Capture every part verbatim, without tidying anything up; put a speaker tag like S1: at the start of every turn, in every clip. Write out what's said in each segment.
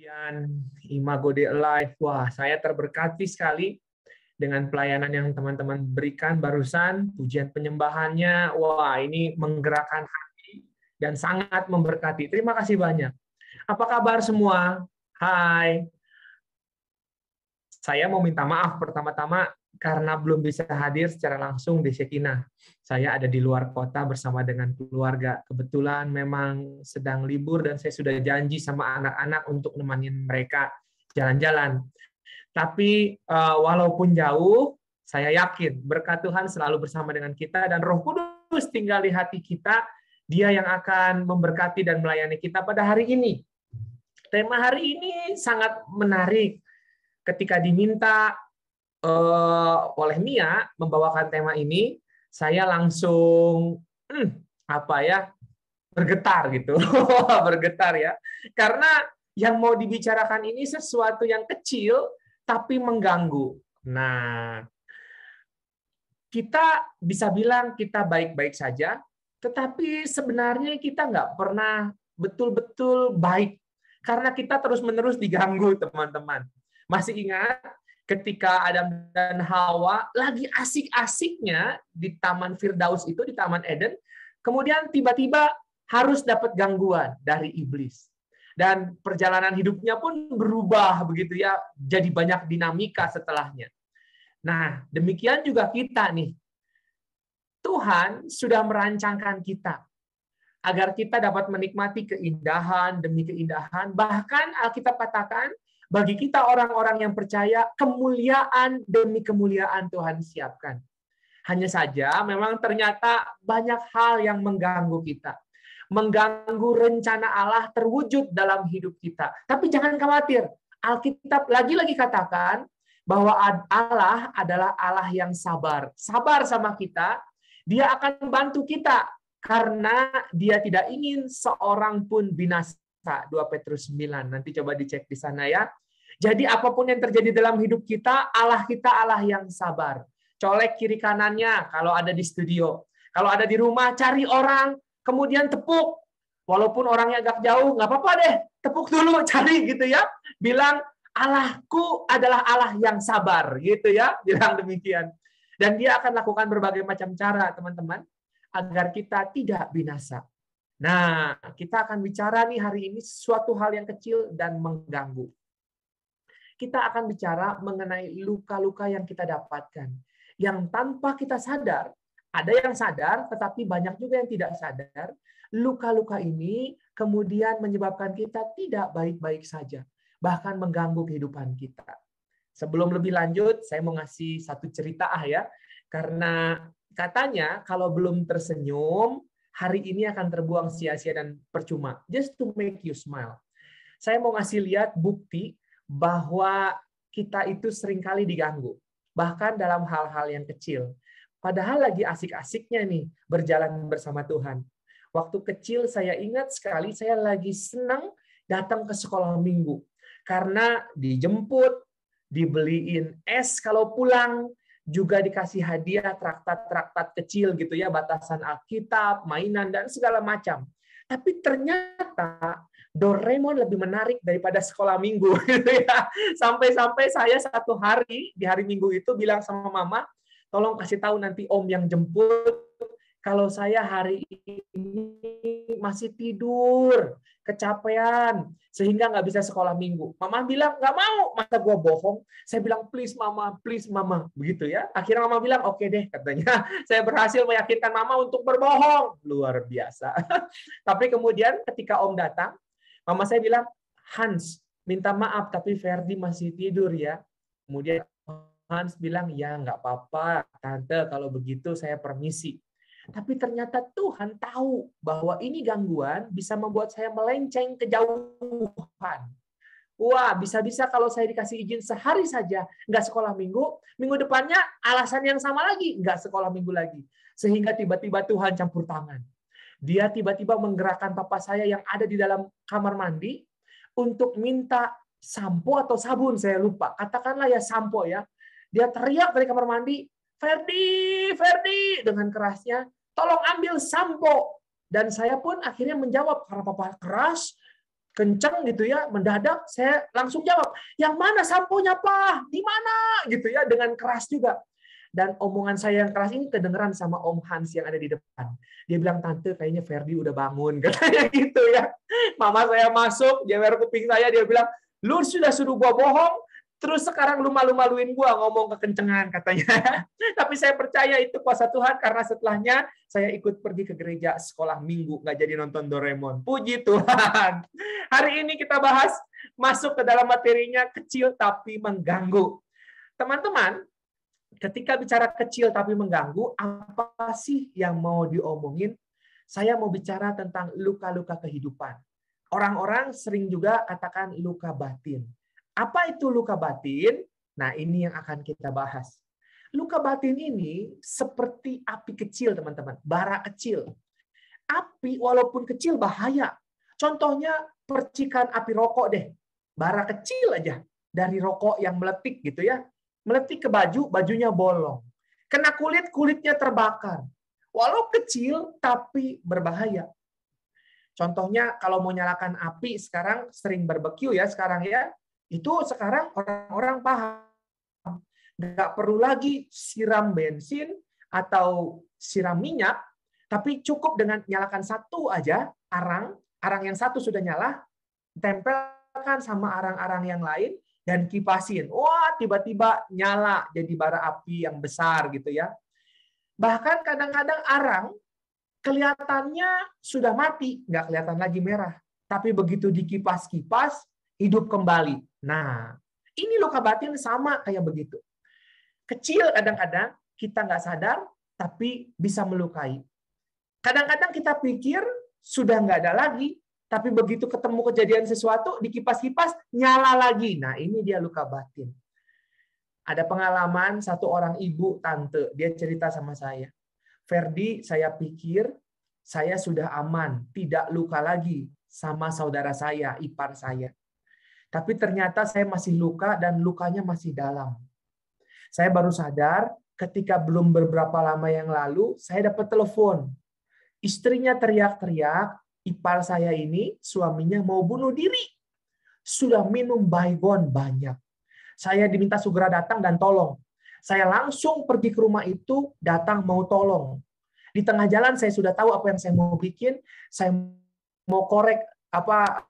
S1: Pujian Imago de Alive. Wah, saya terberkati sekali dengan pelayanan yang teman-teman berikan barusan, pujian penyembahannya. Wah, ini menggerakkan hati dan sangat memberkati. Terima kasih banyak. Apa kabar semua? Hai. Saya mau minta maaf pertama-tama karena belum bisa hadir secara langsung di Shekinah. Saya ada di luar kota bersama dengan keluarga. Kebetulan memang sedang libur dan saya sudah janji sama anak-anak untuk nemenin mereka jalan-jalan. Tapi uh, walaupun jauh, saya yakin berkat Tuhan selalu bersama dengan kita dan Roh Kudus tinggal di hati kita. Dia yang akan memberkati dan melayani kita pada hari ini. Tema hari ini sangat menarik. Ketika diminta uh, oleh Mia membawakan tema ini, saya langsung hmm, apa ya bergetar gitu, bergetar ya, karena yang mau dibicarakan ini sesuatu yang kecil tapi mengganggu. Nah, kita bisa bilang kita baik-baik saja, tetapi sebenarnya kita nggak pernah betul-betul baik karena kita terus-menerus diganggu, teman-teman. Masih ingat ketika Adam dan Hawa lagi asik-asiknya di Taman Firdaus itu, di Taman Eden, kemudian tiba-tiba harus dapat gangguan dari iblis. Dan perjalanan hidupnya pun berubah begitu ya, jadi banyak dinamika setelahnya. Nah, demikian juga kita nih. Tuhan sudah merancangkan kita agar kita dapat menikmati keindahan demi keindahan, bahkan Alkitab katakan bagi kita orang-orang yang percaya, kemuliaan demi kemuliaan Tuhan siapkan. Hanya saja memang ternyata banyak hal yang mengganggu kita. Mengganggu rencana Allah terwujud dalam hidup kita. Tapi jangan khawatir. Alkitab lagi-lagi katakan bahwa Allah adalah Allah yang sabar. Sabar sama kita. Dia akan bantu kita. Karena dia tidak ingin seorang pun binasa. dua Petrus sembilan. Nanti coba dicek di sana ya. Jadi apapun yang terjadi dalam hidup kita, Allah kita Allah yang sabar. Colek kiri kanannya kalau ada di studio. Kalau ada di rumah, cari orang, kemudian tepuk. Walaupun orangnya agak jauh, nggak apa-apa deh. Tepuk dulu, cari gitu ya. Bilang, Allahku adalah Allah yang sabar. Gitu ya, bilang demikian. Dan dia akan lakukan berbagai macam cara, teman-teman, agar kita tidak binasa. Nah, kita akan bicara nih hari ini sesuatu hal yang kecil dan mengganggu. Kita akan bicara mengenai luka-luka yang kita dapatkan. Yang tanpa kita sadar, ada yang sadar, tetapi banyak juga yang tidak sadar, luka-luka ini kemudian menyebabkan kita tidak baik-baik saja, bahkan mengganggu kehidupan kita. Sebelum lebih lanjut, saya mau ngasih satu cerita ah ya, karena katanya kalau belum tersenyum, hari ini akan terbuang sia-sia dan percuma. Just to make you smile. Saya mau ngasih lihat bukti bahwa kita itu seringkali diganggu, bahkan dalam hal-hal yang kecil. Padahal lagi asik-asiknya nih berjalan bersama Tuhan. Waktu kecil saya ingat sekali saya lagi senang datang ke sekolah minggu. Karena dijemput, dibeliin es kalau pulang, juga dikasih hadiah traktat-traktat kecil gitu ya, batasan Alkitab, mainan, dan segala macam. Tapi ternyata Doraemon lebih menarik daripada sekolah minggu. Sampai-sampai saya satu hari, di hari minggu itu bilang sama mama, tolong kasih tahu nanti om yang jemput, kalau saya hari ini masih tidur, kecapean, sehingga nggak bisa sekolah minggu. Mama bilang, nggak mau, masa gue bohong? Saya bilang, please mama, please mama. Begitu ya. Akhirnya mama bilang, oke deh, katanya. Saya berhasil meyakinkan mama untuk berbohong. Luar biasa. Tapi kemudian ketika om datang, mama saya bilang, Hans, minta maaf, tapi Ferdi masih tidur ya. Kemudian Hans bilang, ya nggak apa-apa, tante, kalau begitu saya permisi. Tapi ternyata Tuhan tahu bahwa ini gangguan bisa membuat saya melenceng kejauhan. Wah, bisa-bisa kalau saya dikasih izin sehari saja, nggak sekolah minggu, minggu depannya alasan yang sama lagi, nggak sekolah minggu lagi. Sehingga tiba-tiba Tuhan campur tangan. Dia tiba-tiba menggerakkan papa saya yang ada di dalam kamar mandi untuk minta sampo atau sabun, saya lupa. Katakanlah ya sampo ya. Dia teriak dari kamar mandi, Ferdi, Ferdi, dengan kerasnya, tolong ambil sampo. Dan saya pun akhirnya menjawab, karena papa keras, kenceng gitu ya, mendadak saya langsung jawab, "Yang mana samponya, Pak? Di mana?" gitu ya, dengan keras juga. Dan omongan saya yang keras ini kedengeran sama Om Hans yang ada di depan. Dia bilang, "Tante, kayaknya Ferdi udah bangun," katanya gitu ya. Mama saya masuk, jewer kuping saya, dia bilang, "Lu sudah suruh gua bohong, terus sekarang lu malu-maluin gua ngomong kekencengan," katanya. Tapi saya percaya itu kuasa Tuhan, karena setelahnya saya ikut pergi ke gereja sekolah minggu, nggak jadi nonton Doraemon. Puji Tuhan. Hari ini kita bahas, masuk ke dalam materinya, kecil tapi mengganggu. Teman-teman, ketika bicara kecil tapi mengganggu, apa sih yang mau diomongin? Saya mau bicara tentang luka-luka kehidupan. Orang-orang sering juga katakan luka batin. Apa itu luka batin? Nah, ini yang akan kita bahas. Luka batin ini seperti api kecil, teman-teman. Bara kecil. Api walaupun kecil bahaya. Contohnya percikan api rokok deh. Bara kecil aja dari rokok yang meletik gitu ya. Meletik ke baju, bajunya bolong. Kena kulit, kulitnya terbakar. Walau kecil, tapi berbahaya. Contohnya kalau mau nyalakan api sekarang sering barbeque ya sekarang ya. Itu sekarang orang-orang paham. Nggak perlu lagi siram bensin atau siram minyak, tapi cukup dengan nyalakan satu aja arang, arang yang satu sudah nyala, tempelkan sama arang-arang yang lain, dan kipasin. Wah, tiba-tiba nyala jadi bara api yang besar gitu ya. Bahkan kadang-kadang arang kelihatannya sudah mati, nggak kelihatan lagi merah. Tapi begitu dikipas-kipas, hidup kembali. Nah, ini luka batin sama kayak begitu. Kecil kadang-kadang kita nggak sadar, tapi bisa melukai. Kadang-kadang kita pikir sudah nggak ada lagi, tapi begitu ketemu kejadian sesuatu, dikipas-kipas, nyala lagi. Nah, ini dia luka batin. Ada pengalaman satu orang ibu, tante, dia cerita sama saya. Ferdi, saya pikir saya sudah aman, tidak luka lagi sama saudara saya, ipar saya. Tapi ternyata saya masih luka dan lukanya masih dalam. Saya baru sadar ketika belum beberapa lama yang lalu, saya dapat telepon. Istrinya teriak-teriak, ipar saya ini, suaminya mau bunuh diri. Sudah minum baygon banyak. Saya diminta segera datang dan tolong. Saya langsung pergi ke rumah itu, datang mau tolong. Di tengah jalan saya sudah tahu apa yang saya mau bikin. Saya mau korek apa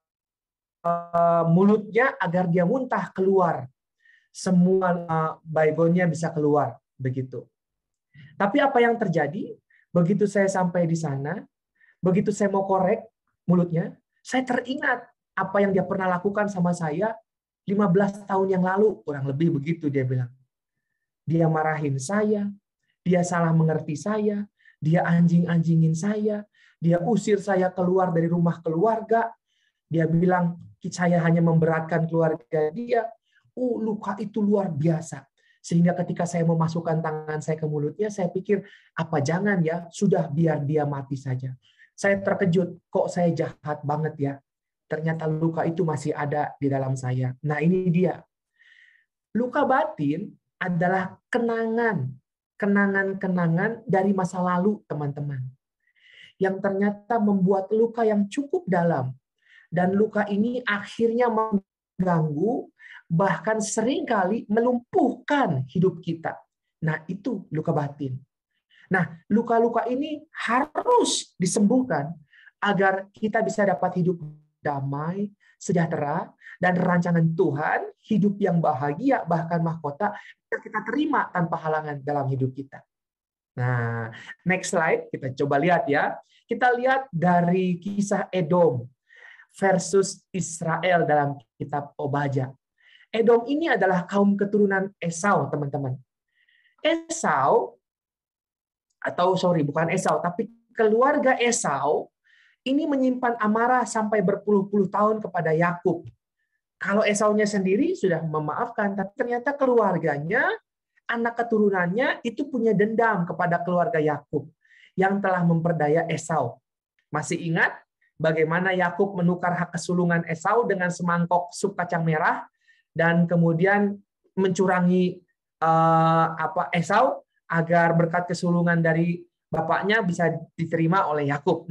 S1: uh, mulutnya agar dia muntah keluar. Semua uh, baygonnya bisa keluar begitu. Tapi apa yang terjadi? Begitu saya sampai di sana, begitu saya mau korek mulutnya, saya teringat apa yang dia pernah lakukan sama saya lima belas tahun yang lalu, kurang lebih begitu dia bilang. Dia marahin saya, dia salah mengerti saya, dia anjing-anjingin saya, dia usir saya keluar dari rumah keluarga, dia bilang saya hanya memberatkan keluarga dia. Uh, luka itu luar biasa. Sehingga ketika saya memasukkan tangan saya ke mulutnya, saya pikir, apa jangan ya, sudah biar dia mati saja. Saya terkejut, kok saya jahat banget ya. Ternyata luka itu masih ada di dalam saya. Nah, ini dia. Luka batin adalah kenangan, kenangan-kenangan dari masa lalu, teman-teman. Yang ternyata membuat luka yang cukup dalam. Dan luka ini akhirnya mengganggu, bahkan seringkali melumpuhkan hidup kita. Nah, itu luka batin. Nah, luka-luka ini harus disembuhkan agar kita bisa dapat hidup damai, sejahtera, dan rancangan Tuhan, hidup yang bahagia, bahkan mahkota, kita terima tanpa halangan dalam hidup kita. Nah, next slide, kita coba lihat ya. Kita lihat dari kisah Edom versus Israel dalam kitab Obadya. Edom ini adalah kaum keturunan Esau, teman-teman. Esau, atau sorry, bukan Esau, tapi keluarga Esau, ini menyimpan amarah sampai berpuluh-puluh tahun kepada Yakub. Kalau Esaunya sendiri sudah memaafkan, tapi ternyata keluarganya, anak keturunannya itu punya dendam kepada keluarga Yakub yang telah memperdaya Esau. Masih ingat bagaimana Yakub menukar hak kesulungan Esau dengan semangkok sup kacang merah dan kemudian mencurangi uh, apa Esau agar berkat kesulungan dari bapaknya bisa diterima oleh Yakub. Nah,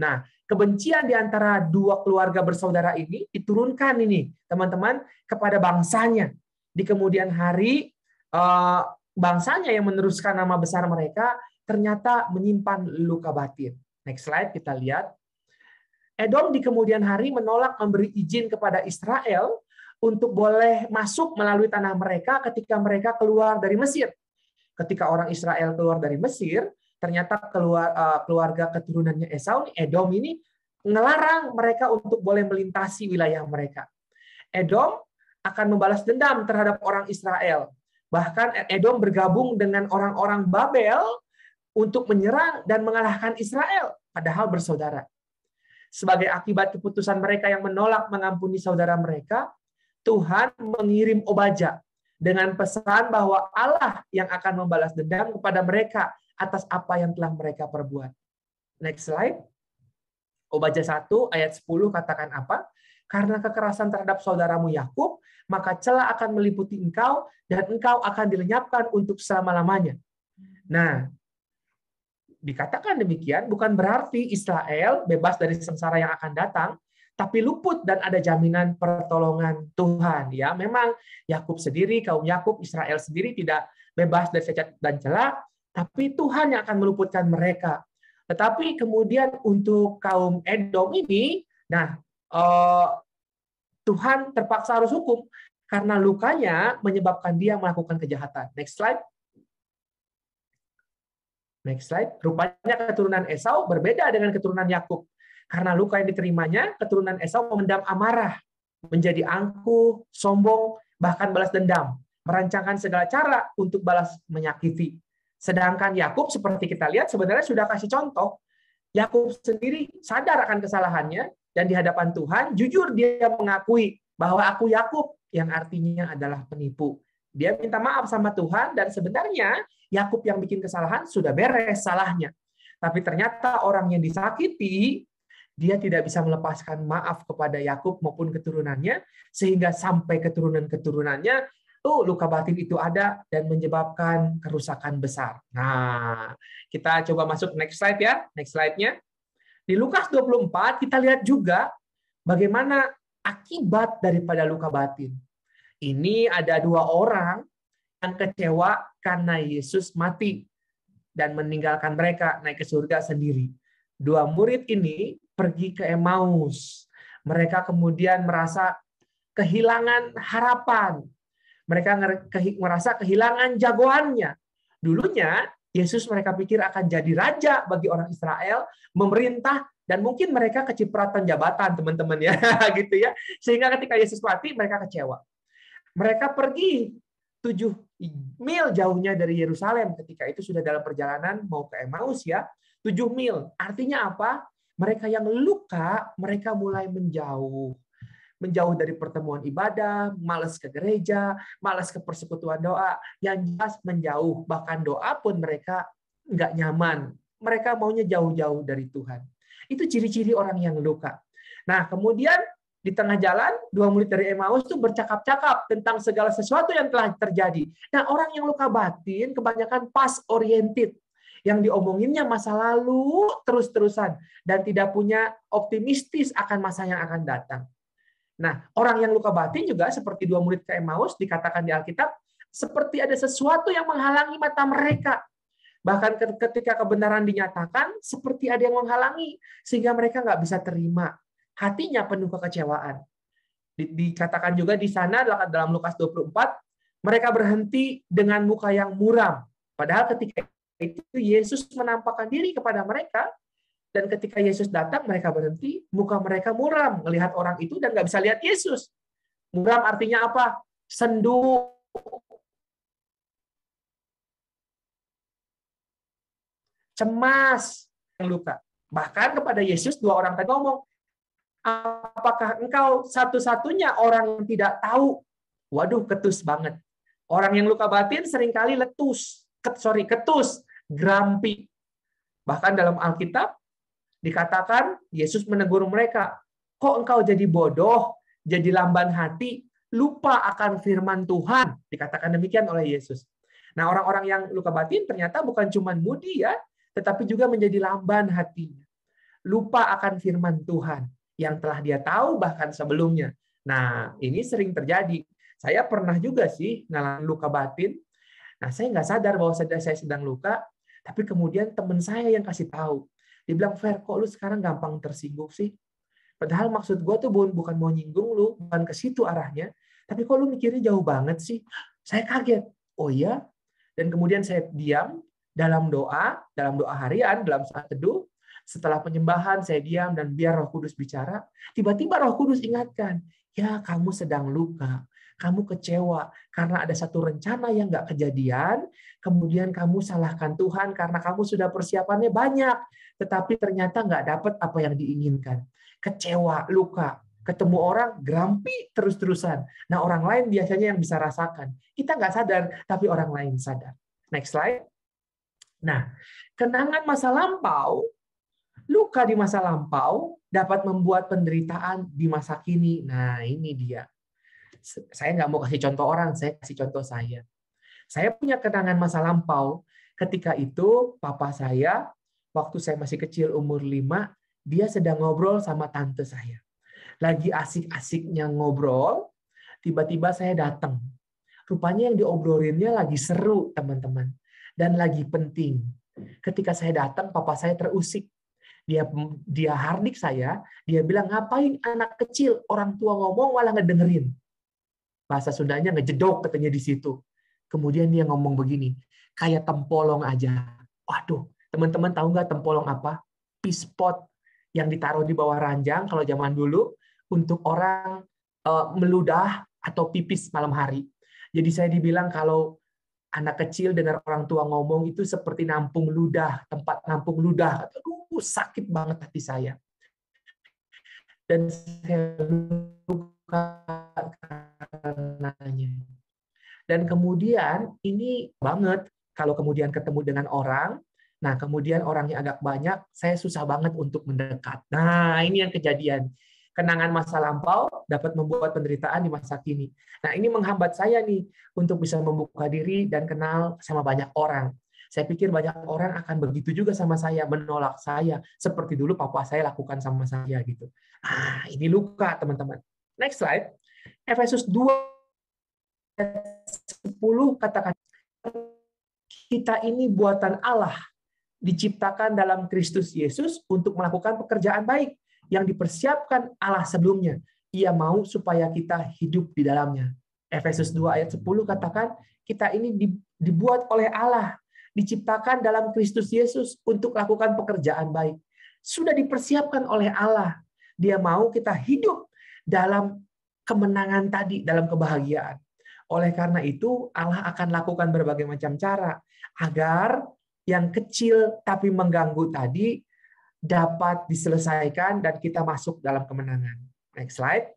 S1: kebencian di antara dua keluarga bersaudara ini diturunkan ini, teman-teman, kepada bangsanya. Di kemudian hari, bangsanya yang meneruskan nama besar mereka ternyata menyimpan luka batin. Next slide, kita lihat. Edom di kemudian hari menolak memberi izin kepada Israel untuk boleh masuk melalui tanah mereka ketika mereka keluar dari Mesir. Ketika orang Israel keluar dari Mesir, ternyata keluar, keluarga keturunannya Esau, Edom ini, ngelarang mereka untuk boleh melintasi wilayah mereka. Edom akan membalas dendam terhadap orang Israel. Bahkan Edom bergabung dengan orang-orang Babel untuk menyerang dan mengalahkan Israel, padahal bersaudara. Sebagai akibat keputusan mereka yang menolak mengampuni saudara mereka, Tuhan mengirim Obaja dengan pesan bahwa Allah yang akan membalas dendam kepada mereka atas apa yang telah mereka perbuat. Next slide. Obaja satu ayat sepuluh katakan apa? Karena kekerasan terhadap saudaramu Yakub, maka celah akan meliputi engkau dan engkau akan dilenyapkan untuk selama-lamanya. Nah, dikatakan demikian bukan berarti Israel bebas dari sengsara yang akan datang, tapi luput dan ada jaminan pertolongan Tuhan. Ya, memang Yakub sendiri, kaum Yakub, Israel sendiri tidak bebas dari cacat dan celah, tapi Tuhan yang akan meluputkan mereka. Tetapi kemudian untuk kaum Edom ini, nah eh, Tuhan terpaksa harus hukum karena lukanya menyebabkan dia melakukan kejahatan. Next slide. Next slide. Rupanya keturunan Esau berbeda dengan keturunan Yakub. Karena luka yang diterimanya, keturunan Esau memendam amarah, menjadi angkuh, sombong, bahkan balas dendam, merancangkan segala cara untuk balas menyakiti. Sedangkan Yakub seperti kita lihat sebenarnya sudah kasih contoh. Yakub sendiri sadar akan kesalahannya dan di hadapan Tuhan jujur dia mengakui bahwa aku Yakub, yang artinya adalah penipu. Dia minta maaf sama Tuhan dan sebenarnya Yakub yang bikin kesalahan sudah beres salahnya. Tapi ternyata orang yang disakiti, dia tidak bisa melepaskan maaf kepada Yakub maupun keturunannya, sehingga sampai keturunan-keturunannya, oh, luka batin itu ada dan menyebabkan kerusakan besar. Nah, kita coba masuk next slide ya. Next slide-nya. Di Lukas dua puluh empat, kita lihat juga bagaimana akibat daripada luka batin. Ini ada dua orang yang kecewa karena Yesus mati dan meninggalkan mereka naik ke surga sendiri. Dua murid ini pergi ke Emmaus. Mereka kemudian merasa kehilangan harapan. Mereka merasa kehilangan jagoannya. Dulunya Yesus mereka pikir akan jadi raja bagi orang Israel, memerintah, dan mungkin mereka kecipratan jabatan, teman-teman ya, gitu ya. Sehingga ketika Yesus mati mereka kecewa. Mereka pergi tujuh mil jauhnya dari Yerusalem, ketika itu sudah dalam perjalanan mau ke Emmaus ya, tujuh mil. Artinya apa? Mereka yang luka, mereka mulai menjauh. Menjauh dari pertemuan ibadah, malas ke gereja, malas ke persekutuan doa, yang jelas menjauh. Bahkan doa pun mereka nggak nyaman. Mereka maunya jauh-jauh dari Tuhan. Itu ciri-ciri orang yang luka. Nah, kemudian di tengah jalan, dua murid dari Emmaus itu bercakap-cakap tentang segala sesuatu yang telah terjadi. Nah, orang yang luka batin kebanyakan past oriented. Yang diomonginnya masa lalu terus-terusan. Dan tidak punya optimistis akan masa yang akan datang. Nah, orang yang luka batin juga seperti dua murid ke Emmaus, dikatakan di Alkitab, seperti ada sesuatu yang menghalangi mata mereka. Bahkan ketika kebenaran dinyatakan, seperti ada yang menghalangi. Sehingga mereka nggak bisa terima. Hatinya penuh kekecewaan. Dikatakan juga di sana dalam Lukas dua puluh empat, mereka berhenti dengan muka yang muram. Padahal ketika itu Yesus menampakkan diri kepada mereka, dan ketika Yesus datang mereka berhenti, muka mereka muram melihat orang itu dan nggak bisa lihat Yesus. Muram artinya apa? Sendu. Cemas, luka. Bahkan kepada Yesus dua orang tadi ngomong, apakah engkau satu-satunya orang yang tidak tahu? Waduh, ketus banget. Orang yang luka batin seringkali letus, ket, sorry, ketus, grampi. Bahkan dalam Alkitab dikatakan Yesus menegur mereka, kok engkau jadi bodoh, jadi lamban hati, lupa akan firman Tuhan. Dikatakan demikian oleh Yesus. Nah, orang-orang yang luka batin ternyata bukan cuma mudi ya, tetapi juga menjadi lamban hatinya. lupa akan firman Tuhan yang telah dia tahu bahkan sebelumnya. Nah, ini sering terjadi. Saya pernah juga sih ngalamin luka batin. Nah, saya nggak sadar bahwa saya sedang luka, tapi kemudian teman saya yang kasih tahu. Dia bilang, Fer, kok lu sekarang gampang tersinggung sih? Padahal maksud gue tuh bukan mau nyinggung lu, bukan ke situ arahnya, tapi kok lu mikirnya jauh banget sih? Saya kaget. Oh iya? Dan kemudian saya diam dalam doa, dalam doa harian, dalam saat teduh. Setelah penyembahan, saya diam dan biar Roh Kudus bicara. Tiba-tiba Roh Kudus ingatkan, ya kamu sedang luka, kamu kecewa karena ada satu rencana yang nggak kejadian, kemudian kamu salahkan Tuhan karena kamu sudah persiapannya banyak, tetapi ternyata nggak dapat apa yang diinginkan. Kecewa, luka, ketemu orang, grumpy terus-terusan. Nah, orang lain biasanya yang bisa rasakan. Kita nggak sadar, tapi orang lain sadar. Next slide. Nah, kenangan masa lampau, luka di masa lampau dapat membuat penderitaan di masa kini. Nah, ini dia. Saya nggak mau kasih contoh orang, saya kasih contoh saya. Saya punya kenangan masa lampau. Ketika itu, papa saya, waktu saya masih kecil, umur lima, dia sedang ngobrol sama tante saya. Lagi asik-asiknya ngobrol, tiba-tiba saya datang. Rupanya yang diobrolinnya lagi seru, teman-teman. Dan lagi penting. Ketika saya datang, papa saya terusik. Dia dia hardik saya, dia bilang, ngapain anak kecil, orang tua ngomong malah ngedengerin. Bahasa Sundanya ngejedok katanya di situ. Kemudian dia ngomong begini, kayak tempolong aja. Waduh, teman-teman tahu nggak tempolong apa? Pispot yang ditaruh di bawah ranjang kalau zaman dulu untuk orang uh, meludah atau pipis malam hari. Jadi saya dibilang kalau anak kecil dengar orang tua ngomong itu seperti nampung ludah, tempat nampung ludah. Aduh, sakit banget hati saya. Dan saya luka karenanya. Dan kemudian ini banget kalau kemudian ketemu dengan orang, nah kemudian orangnya agak banyak, saya susah banget untuk mendekat. Nah, ini yang kejadian. Kenangan masa lampau dapat membuat penderitaan di masa kini. Nah, ini menghambat saya nih untuk bisa membuka diri dan kenal sama banyak orang. Saya pikir banyak orang akan begitu juga sama saya, menolak saya, seperti dulu papa saya lakukan sama saya gitu. Ah, ini luka, teman-teman. Next slide. Efesus dua sepuluh katakan, kita ini buatan Allah, diciptakan dalam Kristus Yesus untuk melakukan pekerjaan baik yang dipersiapkan Allah sebelumnya. Ia mau supaya kita hidup di dalamnya. Efesus dua ayat sepuluh katakan, kita ini dibuat oleh Allah, diciptakan dalam Kristus Yesus untuk melakukan pekerjaan baik. Sudah dipersiapkan oleh Allah. Dia mau kita hidup dalam kemenangan tadi, dalam kebahagiaan. Oleh karena itu, Allah akan lakukan berbagai macam cara agar yang kecil tapi mengganggu tadi dapat diselesaikan dan kita masuk dalam kemenangan. Next slide.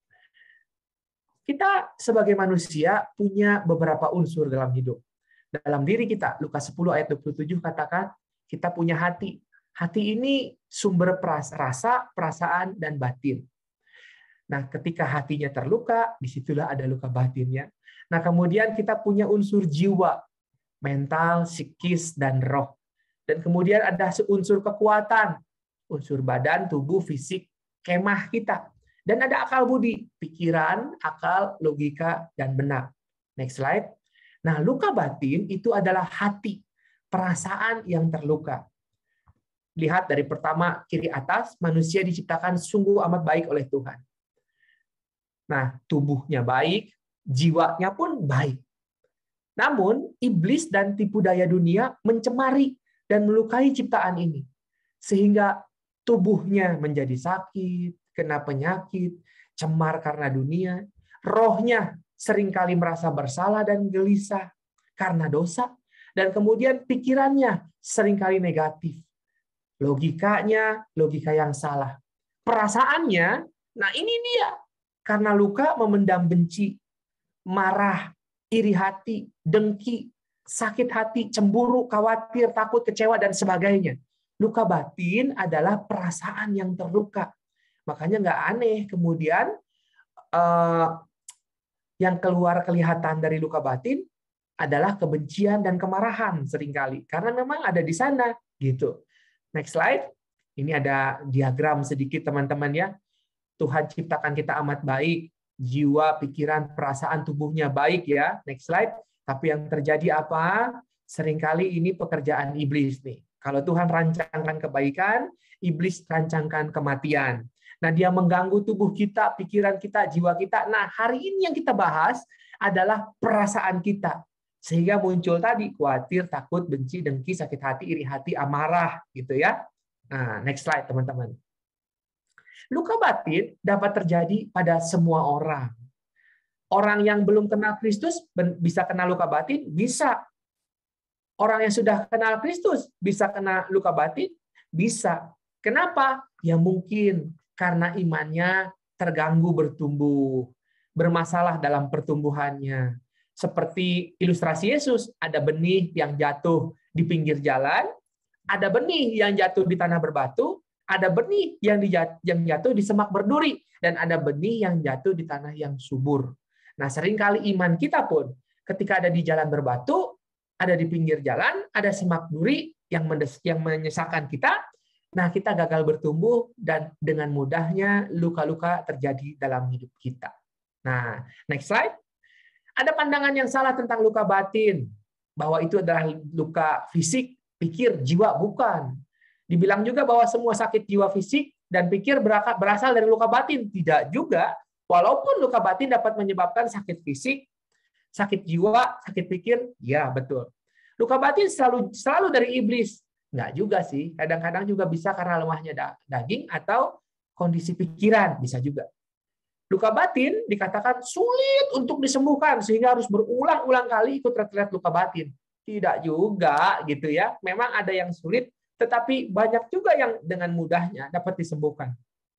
S1: Kita sebagai manusia punya beberapa unsur dalam hidup. Dalam diri kita, Lukas sepuluh ayat dua puluh tujuh katakan, kita punya hati. Hati ini sumber rasa, perasaan, dan batin. Nah, ketika hatinya terluka, disitulah ada luka batinnya. Nah, kemudian kita punya unsur jiwa, mental, psikis, dan roh. Dan kemudian ada unsur kekuatan, unsur badan, tubuh, fisik, kemah kita. Dan ada akal budi, pikiran, akal, logika, dan benak. Next slide. Nah, luka batin itu adalah hati, perasaan yang terluka. Lihat dari pertama kiri atas, manusia diciptakan sungguh amat baik oleh Tuhan. Nah, tubuhnya baik, jiwanya pun baik. Namun, iblis dan tipu daya dunia mencemari dan melukai ciptaan ini. Sehingga tubuhnya menjadi sakit, kena penyakit, cemar karena dunia. Rohnya seringkali merasa bersalah dan gelisah karena dosa. Dan kemudian pikirannya seringkali negatif. Logikanya, logika yang salah. Perasaannya, nah ini dia. Karena luka memendam benci, marah, iri hati, dengki, sakit hati, cemburu, khawatir, takut, kecewa, dan sebagainya. Luka batin adalah perasaan yang terluka. Makanya nggak aneh kemudian eh, yang keluar kelihatan dari luka batin adalah kebencian dan kemarahan seringkali. Karena memang ada di sana. Gitu. Next slide. Ini ada diagram sedikit teman-teman ya. Tuhan ciptakan kita amat baik, jiwa, pikiran, perasaan tubuhnya baik ya. Next slide. Tapi yang terjadi apa? Seringkali ini pekerjaan iblis nih. Kalau Tuhan rancangkan kebaikan, iblis rancangkan kematian. Nah, dia mengganggu tubuh kita, pikiran kita, jiwa kita. Nah, hari ini yang kita bahas adalah perasaan kita. Sehingga muncul tadi khawatir, takut, benci, dengki, sakit hati, iri hati, amarah gitu ya. Nah, next slide teman-teman. Luka batin dapat terjadi pada semua orang. Orang yang belum kenal Kristus bisa kena luka batin, bisa. Orang yang sudah kenal Kristus bisa kena luka batin, bisa. Kenapa? Ya mungkin karena imannya terganggu bertumbuh, bermasalah dalam pertumbuhannya. Seperti ilustrasi Yesus, ada benih yang jatuh di pinggir jalan, ada benih yang jatuh di tanah berbatu, ada benih yang jatuh di semak berduri, dan ada benih yang jatuh di tanah yang subur. Nah, seringkali iman kita pun ketika ada di jalan berbatu, ada di pinggir jalan, ada semak duri yang mendes yang menyesakan kita. Nah, kita gagal bertumbuh dan dengan mudahnya luka-luka terjadi dalam hidup kita. Nah, next slide. Ada pandangan yang salah tentang luka batin, bahwa itu adalah luka fisik, pikir, jiwa, bukan. Dibilang juga bahwa semua sakit jiwa fisik dan pikir berasal dari luka batin. Tidak juga, walaupun luka batin dapat menyebabkan sakit fisik, sakit jiwa, sakit pikir, ya betul. Luka batin selalu selalu dari iblis. Enggak juga sih, kadang-kadang juga bisa karena lemahnya daging atau kondisi pikiran, bisa juga. Luka batin dikatakan sulit untuk disembuhkan sehingga harus berulang-ulang kali ikut retret luka batin. Tidak juga gitu ya. Memang ada yang sulit, tetapi banyak juga yang dengan mudahnya dapat disembuhkan.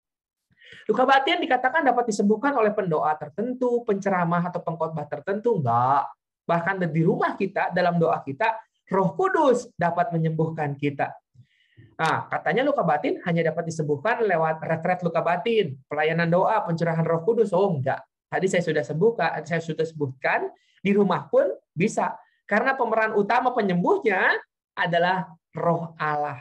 S1: Luka batin dikatakan dapat disembuhkan oleh pendoa tertentu, penceramah atau pengkhotbah tertentu. Enggak. Bahkan di rumah kita, dalam doa kita, Roh Kudus dapat menyembuhkan kita. Nah, katanya luka batin hanya dapat disembuhkan lewat retret luka batin, pelayanan doa, pencurahan Roh Kudus. Oh, enggak. Tadi saya sudah sebutkan, saya sudah sebutkan di rumah pun bisa. Karena pemeran utama penyembuhnya adalah Roh Allah.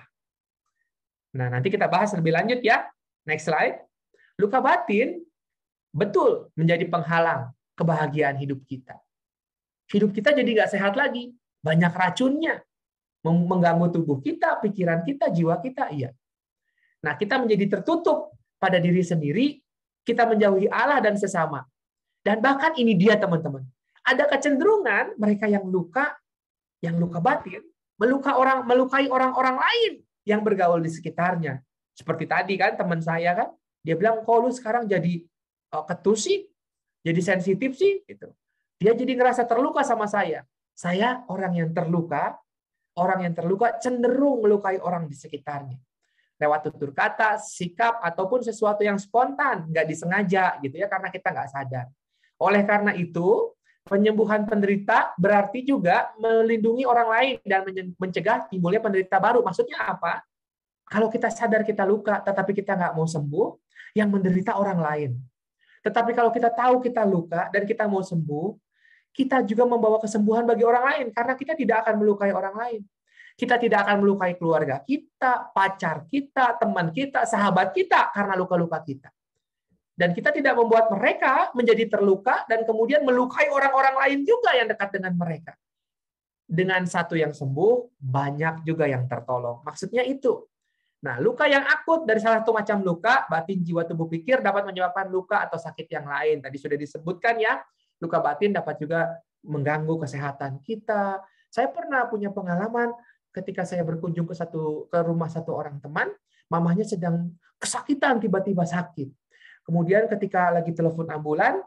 S1: Nah, nanti kita bahas lebih lanjut ya. Next slide. Luka batin betul menjadi penghalang kebahagiaan hidup kita. Hidup kita jadi nggak sehat lagi. Banyak racunnya. Mengganggu tubuh kita, pikiran kita, jiwa kita, iya. Nah, kita menjadi tertutup pada diri sendiri, kita menjauhi Allah dan sesama. Dan bahkan ini dia, teman-teman. Ada kecenderungan mereka yang luka, yang luka batin, meluka orang, melukai orang-orang lain yang bergaul di sekitarnya. Seperti tadi kan, teman saya kan, dia bilang, kok lu sekarang jadi ketus sih, jadi sensitif sih, gitu. Dia jadi ngerasa terluka sama saya. Saya orang yang terluka, orang yang terluka cenderung melukai orang di sekitarnya. Lewat tutur kata, sikap, ataupun sesuatu yang spontan, nggak disengaja, gitu ya, karena kita nggak sadar. Oleh karena itu, penyembuhan penderita berarti juga melindungi orang lain dan mencegah timbulnya penderita baru. Maksudnya apa? Kalau kita sadar kita luka, tetapi kita nggak mau sembuh, yang menderita orang lain. Tetapi kalau kita tahu kita luka dan kita mau sembuh, kita juga membawa kesembuhan bagi orang lain, karena kita tidak akan melukai orang lain. Kita tidak akan melukai keluarga kita, pacar kita, teman kita, sahabat kita, karena luka-luka kita. Dan kita tidak membuat mereka menjadi terluka dan kemudian melukai orang-orang lain juga yang dekat dengan mereka. Dengan satu yang sembuh, banyak juga yang tertolong. Maksudnya itu. Nah, luka yang akut dari salah satu macam luka, batin, jiwa, tubuh, pikir, dapat menyebabkan luka atau sakit yang lain. Tadi sudah disebutkan ya, luka batin dapat juga mengganggu kesehatan kita. Saya pernah punya pengalaman ketika saya berkunjung ke satu ke rumah satu orang teman, mamahnya sedang kesakitan, tiba-tiba sakit. Kemudian ketika lagi telepon ambulan,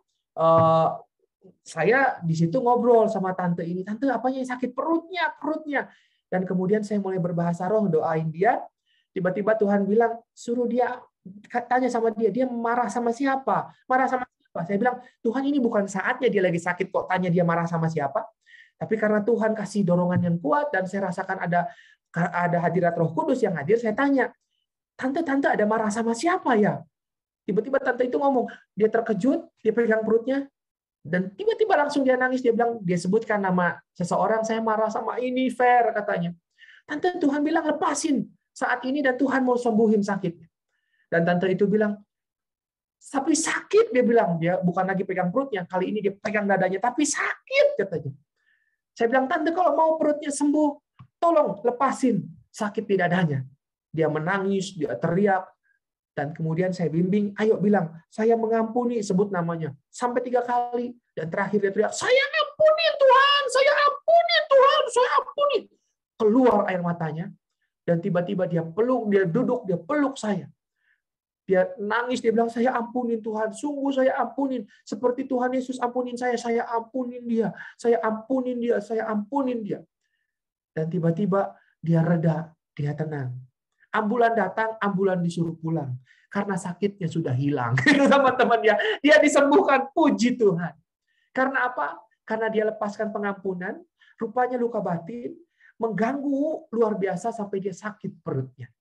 S1: saya di situ ngobrol sama tante ini, tante apanya yang sakit? Perutnya, perutnya. Dan kemudian saya mulai berbahasa roh, doain dia. Tiba-tiba Tuhan bilang, suruh dia, tanya sama dia, dia marah sama siapa? Marah sama siapa? Saya bilang, Tuhan ini bukan saatnya dia lagi sakit kok tanya dia marah sama siapa. Tapi karena Tuhan kasih dorongan yang kuat dan saya rasakan ada ada hadirat Roh Kudus yang hadir, saya tanya, tante, tante ada marah sama siapa ya? Tiba-tiba tante itu ngomong, dia terkejut, dia pegang perutnya, dan tiba-tiba langsung dia nangis, dia bilang, dia sebutkan nama seseorang, saya marah sama ini, Fer, katanya. Tante, Tuhan bilang lepasin. saat ini dan Tuhan mau sembuhin sakitnya. Dan tante itu bilang, tapi sakit, dia bilang. Dia bukan lagi pegang perutnya, kali ini dia pegang dadanya, tapi sakit, katanya. Saya bilang, tante kalau mau perutnya sembuh, tolong lepasin sakit di dadanya. Dia menangis, dia teriak, dan kemudian saya bimbing, ayo bilang, saya mengampuni, sebut namanya. Sampai tiga kali. Dan terakhir dia teriak, saya ampuni Tuhan, saya ampuni Tuhan, saya ampuni. Keluar air matanya, dan tiba-tiba dia peluk, dia duduk, dia peluk saya. Dia nangis, dia bilang, saya ampunin Tuhan, sungguh saya ampunin. Seperti Tuhan Yesus ampunin saya, saya ampunin dia, saya ampunin dia, saya ampunin dia. Dan tiba-tiba dia reda, dia tenang. Ambulan datang, ambulan disuruh pulang. Karena sakitnya sudah hilang. Teman-teman dia, dia disembuhkan, puji Tuhan. Karena apa? Karena dia lepaskan pengampunan, rupanya luka batin, mengganggu luar biasa sampai dia sakit perutnya.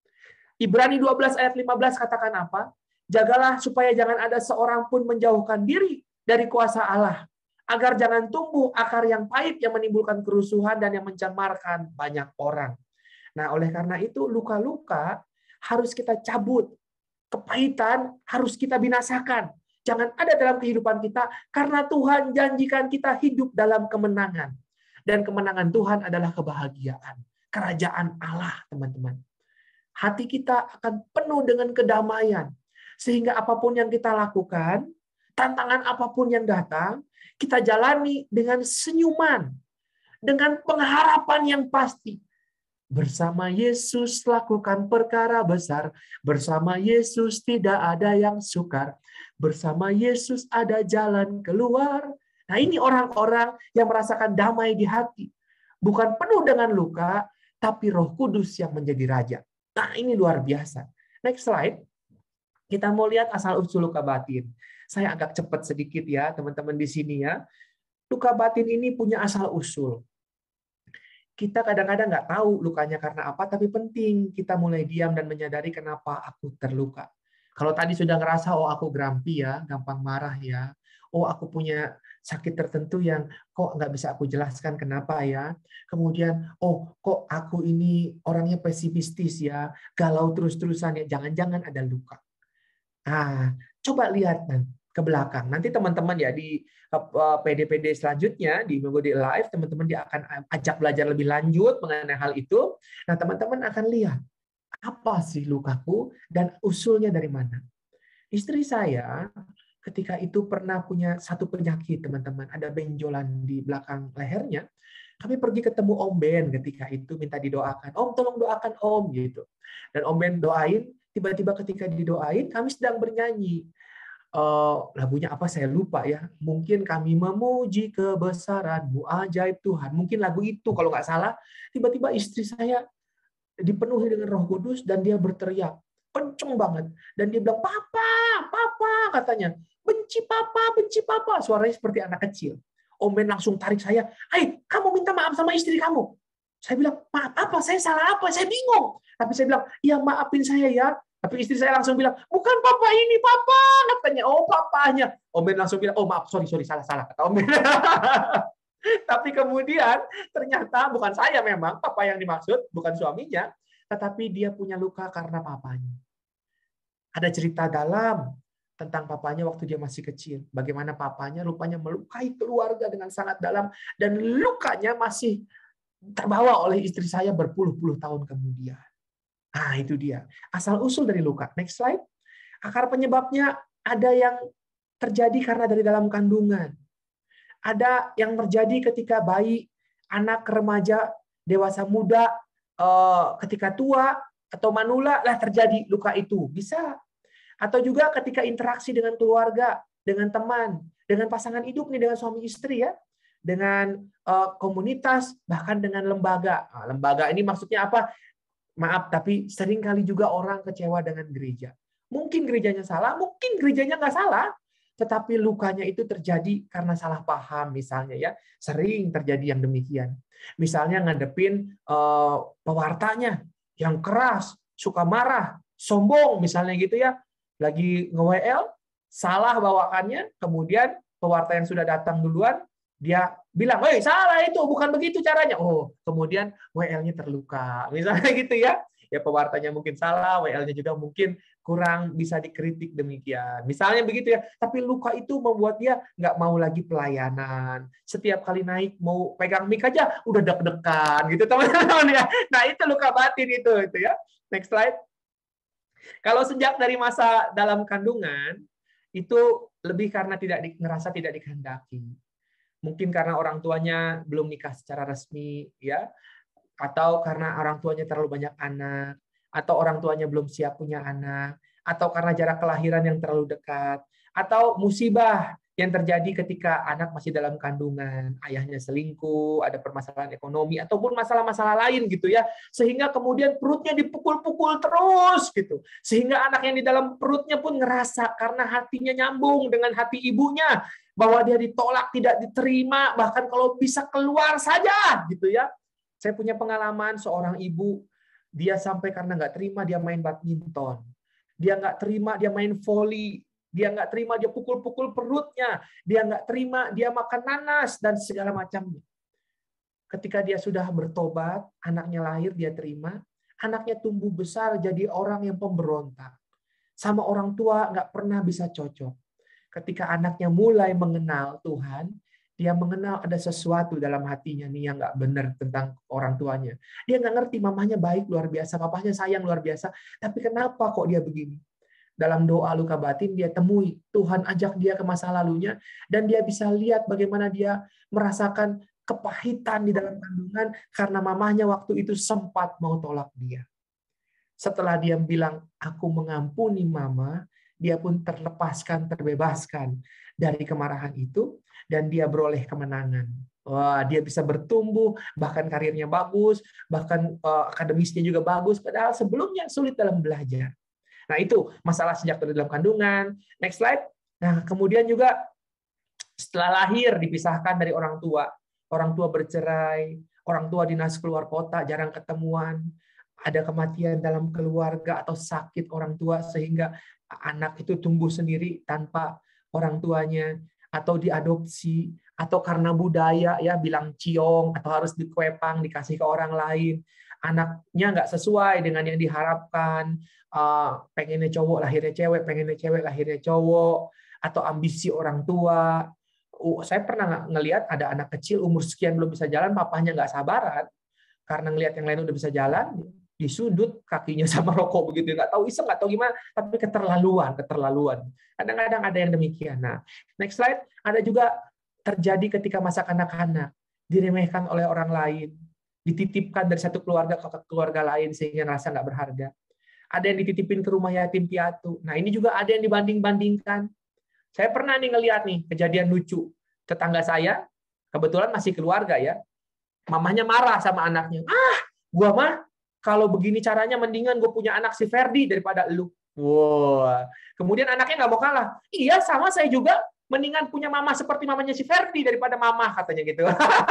S1: Ibrani dua belas ayat lima belas katakan apa? Jagalah supaya jangan ada seorang pun menjauhkan diri dari kuasa Allah, agar jangan tumbuh akar yang pahit yang menimbulkan kerusuhan dan yang mencemarkan banyak orang. Nah, oleh karena itu luka-luka harus kita cabut. Kepahitan harus kita binasakan. Jangan ada dalam kehidupan kita, karena Tuhan janjikan kita hidup dalam kemenangan. Dan kemenangan Tuhan adalah kebahagiaan. Kerajaan Allah, teman-teman. Hati kita akan penuh dengan kedamaian. Sehingga apapun yang kita lakukan, tantangan apapun yang datang, kita jalani dengan senyuman. Dengan pengharapan yang pasti. Bersama Yesus lakukan perkara besar. Bersama Yesus tidak ada yang sukar. Bersama Yesus ada jalan keluar. Nah, ini orang-orang yang merasakan damai di hati. Bukan penuh dengan luka, tapi Roh Kudus yang menjadi raja. Nah, ini luar biasa. Next slide. Kita mau lihat asal-usul luka batin. Saya agak cepat sedikit ya, teman-teman di sini ya. Luka batin ini punya asal-usul. Kita kadang-kadang nggak tahu lukanya karena apa, tapi penting kita mulai diam dan menyadari kenapa aku terluka. Kalau tadi sudah ngerasa, oh aku grumpy ya, gampang marah ya. Oh aku punya sakit tertentu yang kok nggak bisa aku jelaskan kenapa ya. Kemudian, oh kok aku ini orangnya pesimistis ya, galau terus-terusan ya. Jangan-jangan ada luka. Nah, coba lihat ke belakang. Nanti teman-teman ya di P D P D selanjutnya di Minggu di Live, teman-teman dia akan ajak belajar lebih lanjut mengenai hal itu. Nah, teman-teman akan lihat apa sih lukaku dan usulnya dari mana. Istri saya ketika itu pernah punya satu penyakit, teman-teman, ada benjolan di belakang lehernya. Kami pergi ketemu Om Ben ketika itu minta didoakan. Om, tolong doakan Om gitu. Dan Om Ben doain, tiba-tiba ketika didoain kami sedang bernyanyi. Uh, lagunya apa saya lupa ya. Mungkin kami memuji kebesaran-Mu ajaib Tuhan. Mungkin lagu itu kalau nggak salah. Tiba-tiba istri saya dipenuhi dengan Roh Kudus dan dia berteriak kenceng banget dan dia bilang papa, papa katanya. Benci papa, benci papa. Suaranya seperti anak kecil. Om Ben langsung tarik saya. Hai, kamu minta maaf sama istri kamu. Saya bilang, maaf apa? Saya salah apa? Saya bingung. Tapi saya bilang, ya maafin saya ya. Tapi istri saya langsung bilang, bukan papa ini, papa. Katanya, oh papanya. Om Ben langsung bilang, oh maaf, sorry, sorry, salah-salah. Kata Om Ben. Tapi kemudian, ternyata bukan saya memang, papa yang dimaksud, bukan suaminya. Tetapi dia punya luka karena papanya. Ada cerita dalam tentang papanya waktu dia masih kecil. Bagaimana papanya rupanya melukai keluarga dengan sangat dalam. Dan lukanya masih terbawa oleh istri saya berpuluh-puluh tahun kemudian. Nah, itu dia. Asal-usul dari luka. Next slide. Akar penyebabnya ada yang terjadi karena dari dalam kandungan. Ada yang terjadi ketika bayi, anak, remaja, dewasa muda, ketika tua, atau manula, lah terjadi luka itu. Bisa. Atau juga ketika interaksi dengan keluarga, dengan teman, dengan pasangan hidup nih, dengan suami istri ya. Dengan komunitas, bahkan dengan lembaga. Nah, lembaga ini maksudnya apa? Maaf, tapi seringkali juga orang kecewa dengan gereja. Mungkin gerejanya salah, mungkin gerejanya nggak salah, tetapi lukanya itu terjadi karena salah paham misalnya ya. Sering terjadi yang demikian. Misalnya ngadepin uh, pewartanya yang keras, suka marah, sombong misalnya gitu ya. Lagi nge-W L, salah bawakannya, kemudian pewarta yang sudah datang duluan, dia bilang, "Woi, salah itu, bukan begitu caranya." Oh, kemudian W L-nya terluka. Misalnya gitu ya. Ya pewartanya mungkin salah, W L-nya juga mungkin kurang bisa dikritik demikian. Misalnya begitu ya. Tapi luka itu membuat dia nggak mau lagi pelayanan. Setiap kali naik mau pegang mic aja udah deg-degan gitu teman-teman ya. Nah itu luka batin itu itu ya. Next slide. Kalau sejak dari masa dalam kandungan itu lebih karena tidak di, ngerasa tidak dikehendaki. Mungkin karena orang tuanya belum nikah secara resmi ya, atau karena orang tuanya terlalu banyak anak, atau orang tuanya belum siap punya anak, atau karena jarak kelahiran yang terlalu dekat, atau musibah yang terjadi ketika anak masih dalam kandungan, ayahnya selingkuh, ada permasalahan ekonomi, ataupun masalah-masalah lain gitu ya, sehingga kemudian perutnya dipukul-pukul terus gitu, sehingga anak yang di dalam perutnya pun ngerasa karena hatinya nyambung dengan hati ibunya, bahwa dia ditolak, tidak diterima, bahkan kalau bisa keluar saja gitu ya. Saya punya pengalaman seorang ibu, dia sampai karena nggak terima dia main badminton, dia nggak terima dia main voli, dia nggak terima dia pukul-pukul perutnya, dia nggak terima dia makan nanas dan segala macamnya. Ketika dia sudah bertobat, anaknya lahir dia terima, anaknya tumbuh besar jadi orang yang pemberontak, sama orang tua nggak pernah bisa cocok. Ketika anaknya mulai mengenal Tuhan, dia mengenal ada sesuatu dalam hatinya nih yang nggak benar tentang orang tuanya. Dia nggak ngerti mamanya baik luar biasa, papahnya sayang luar biasa, tapi kenapa kok dia begini? Dalam doa luka batin dia temui, Tuhan ajak dia ke masa lalunya, dan dia bisa lihat bagaimana dia merasakan kepahitan di dalam kandungan karena mamahnya waktu itu sempat mau tolak dia. Setelah dia bilang, aku mengampuni mama, dia pun terlepaskan, terbebaskan dari kemarahan itu, dan dia beroleh kemenangan. Wah, dia bisa bertumbuh, bahkan karirnya bagus, bahkan uh, akademisnya juga bagus, padahal sebelumnya sulit dalam belajar. Nah, itu masalah sejak dari dalam kandungan. Next slide. Nah, kemudian juga setelah lahir dipisahkan dari orang tua. Orang tua bercerai, orang tua dinas keluar kota, jarang ketemuan. Ada kematian dalam keluarga atau sakit orang tua sehingga anak itu tumbuh sendiri tanpa orang tuanya, atau diadopsi, atau karena budaya ya bilang ciong atau harus dikuepang dikasih ke orang lain, anaknya nggak sesuai dengan yang diharapkan, pengennya cowok lahirnya cewek, pengennya cewek lahirnya cowok, atau ambisi orang tua. Saya pernah ngelihat ada anak kecil umur sekian belum bisa jalan, papahnya nggak sabaran karena ngelihat yang lain udah bisa jalan, disudut kakinya sama rokok begitu, nggak tahu iseng, nggak tahu gimana, tapi keterlaluan, keterlaluan. Kadang-kadang ada yang demikian. Nah, next slide. Ada juga terjadi ketika masa kanak-kanak, diremehkan oleh orang lain, dititipkan dari satu keluarga ke keluarga lain sehingga ngerasa nggak berharga. Ada yang dititipin ke rumah yatim piatu. Nah, ini juga ada yang dibanding-bandingkan. Saya pernah nih ngelihat nih kejadian lucu. Tetangga saya, kebetulan masih keluarga ya, mamanya marah sama anaknya. Ah, gua mah kalau begini caranya mendingan gue punya anak si Ferdi daripada elu. Wow. Kemudian anaknya nggak mau kalah. Iya, sama saya juga. Mendingan punya mama seperti mamanya si Ferdi daripada mama, katanya gitu.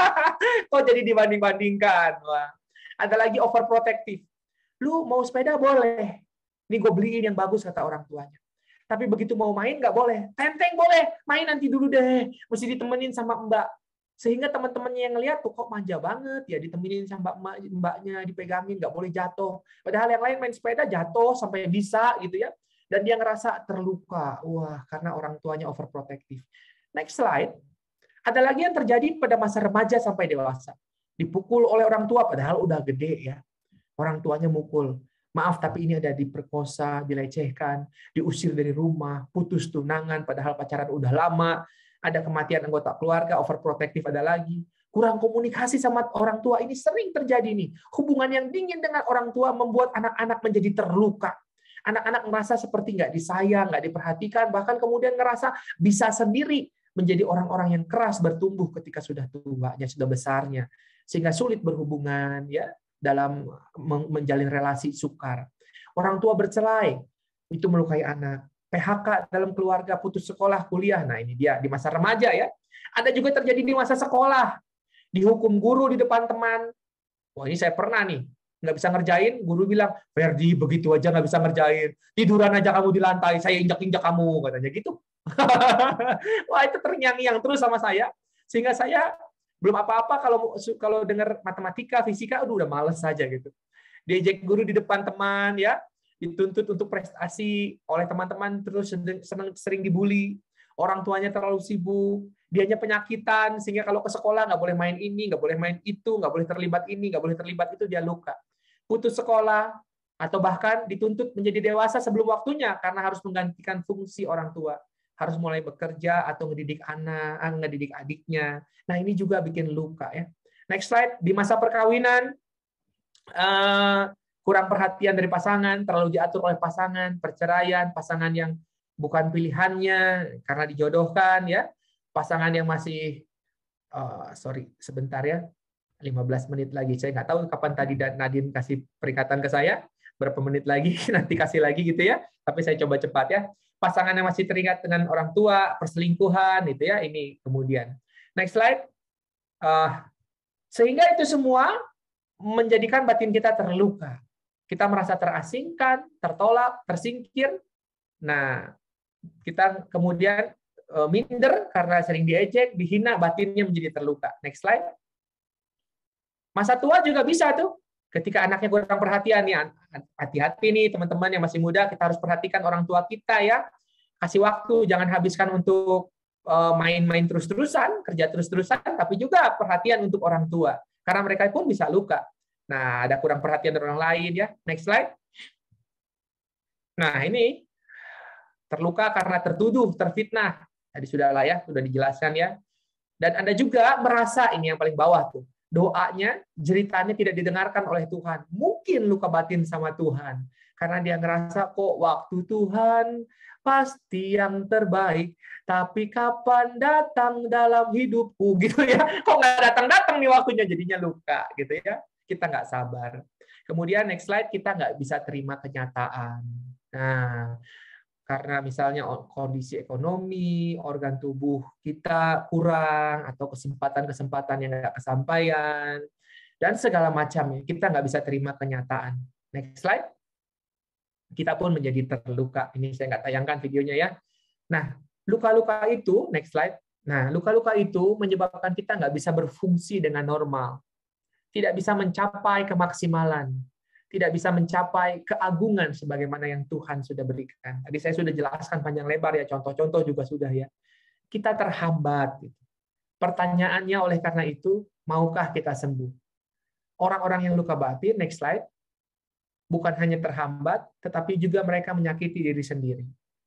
S1: Kok jadi dibanding-bandingkan. Wah. Ada lagi overprotective. Lu mau sepeda boleh. Ini gue beliin yang bagus, kata orang tuanya. Tapi begitu mau main nggak boleh. Tenteng boleh. Main nanti dulu deh. Mesti ditemenin sama mbak. Sehingga teman-temannya yang ngeliat tuh kok manja banget ya, ditemenin sama mbak, mbaknya, dipegangin, nggak boleh jatuh. Padahal yang lain main sepeda jatuh sampai bisa gitu ya. Dan dia ngerasa terluka. Wah, karena orang tuanya overprotective. Next slide. Ada lagi yang terjadi pada masa remaja sampai dewasa. Dipukul oleh orang tua padahal udah gede ya. Orang tuanya mukul. Maaf, tapi ini ada diperkosa, dilecehkan, diusir dari rumah, putus tunangan padahal pacaran udah lama. Ada kematian anggota keluarga, overprotective ada lagi. Kurang komunikasi sama orang tua, ini sering terjadi nih. Hubungan yang dingin dengan orang tua membuat anak-anak menjadi terluka. Anak-anak merasa seperti nggak disayang, nggak diperhatikan, bahkan kemudian ngerasa bisa sendiri menjadi orang-orang yang keras bertumbuh ketika sudah tuanya, sudah besarnya. Sehingga sulit berhubungan ya dalam menjalin relasi sukar. Orang tua bercerai, itu melukai anak. P H K dalam keluarga, putus sekolah, kuliah. Nah, ini dia di masa remaja ya. Ada juga terjadi di masa sekolah. Dihukum guru di depan teman. Wah, ini saya pernah nih. Nggak bisa ngerjain, guru bilang, Ferdi, begitu aja nggak bisa ngerjain. Tiduran aja kamu di lantai, saya injak-injak kamu. Katanya gitu. Wah, itu terngiang-ngiang terus sama saya. Sehingga saya belum apa-apa kalau kalau dengar matematika, fisika, aduh udah males saja gitu. diejek guru di depan teman, ya, dituntut untuk prestasi oleh teman-teman, terus seneng, sering dibully, orang tuanya terlalu sibuk, dianya penyakitan, sehingga kalau ke sekolah nggak boleh main ini, nggak boleh main itu, nggak boleh terlibat ini, nggak boleh terlibat itu, dia luka. Putus sekolah, atau bahkan dituntut menjadi dewasa sebelum waktunya karena harus menggantikan fungsi orang tua. Harus mulai bekerja atau ngedidik anak, ngedidik adiknya. Nah, ini juga bikin luka, ya. Next slide. Di masa perkawinan, kurang perhatian dari pasangan, terlalu diatur oleh pasangan, perceraian, pasangan yang bukan pilihannya karena dijodohkan, ya. Pasangan yang masih, uh, sorry, sebentar ya, lima belas menit lagi. Saya nggak tahu kapan tadi Nadine kasih peringatan ke saya, berapa menit lagi, nanti kasih lagi gitu ya. Tapi saya coba cepat ya. Pasangan yang masih teringat dengan orang tua, perselingkuhan, itu ya, ini kemudian. Next slide. Uh, sehingga itu semua menjadikan batin kita terluka. Kita merasa terasingkan, tertolak, tersingkir. Nah, kita kemudian uh, minder karena sering diejek, dihina, batinnya menjadi terluka. Next slide. Masa tua juga bisa tuh. Ketika anaknya kurang perhatian nih, hati-hati nih teman-teman yang masih muda, kita harus perhatikan orang tua kita ya. Kasih waktu, jangan habiskan untuk main-main terus-terusan, kerja terus-terusan, tapi juga perhatian untuk orang tua. Karena mereka pun bisa luka. Nah, ada kurang perhatian dari orang lain ya. Next slide. Nah, ini terluka karena tertuduh, terfitnah. Tadi sudah lah ya, sudah dijelaskan ya. Dan Anda juga merasa, ini yang paling bawah tuh, doanya, jeritanya tidak didengarkan oleh Tuhan. Mungkin luka batin sama Tuhan. Karena dia ngerasa kok waktu Tuhan pasti yang terbaik. Tapi kapan datang dalam hidupku gitu ya. Kok nggak datang-datang nih waktunya, jadinya luka gitu ya. Kita nggak sabar. Kemudian next slide, kita nggak bisa terima kenyataan. Nah, karena misalnya kondisi ekonomi, organ tubuh kita kurang, atau kesempatan-kesempatan yang nggak kesampaian, dan segala macamnya. Kita nggak bisa terima kenyataan. Next slide. Kita pun menjadi terluka. Ini saya nggak tayangkan videonya ya. Nah, luka-luka itu, next slide. Nah, luka-luka itu menyebabkan kita nggak bisa berfungsi dengan normal. Tidak bisa mencapai kemaksimalan. Tidak bisa mencapai keagungan sebagaimana yang Tuhan sudah berikan. Tadi saya sudah jelaskan panjang lebar ya, contoh-contoh juga sudah ya. Kita terhambat. Pertanyaannya oleh karena itu, maukah kita sembuh? Orang-orang yang luka batin, next slide, bukan hanya terhambat, tetapi juga mereka menyakiti diri sendiri.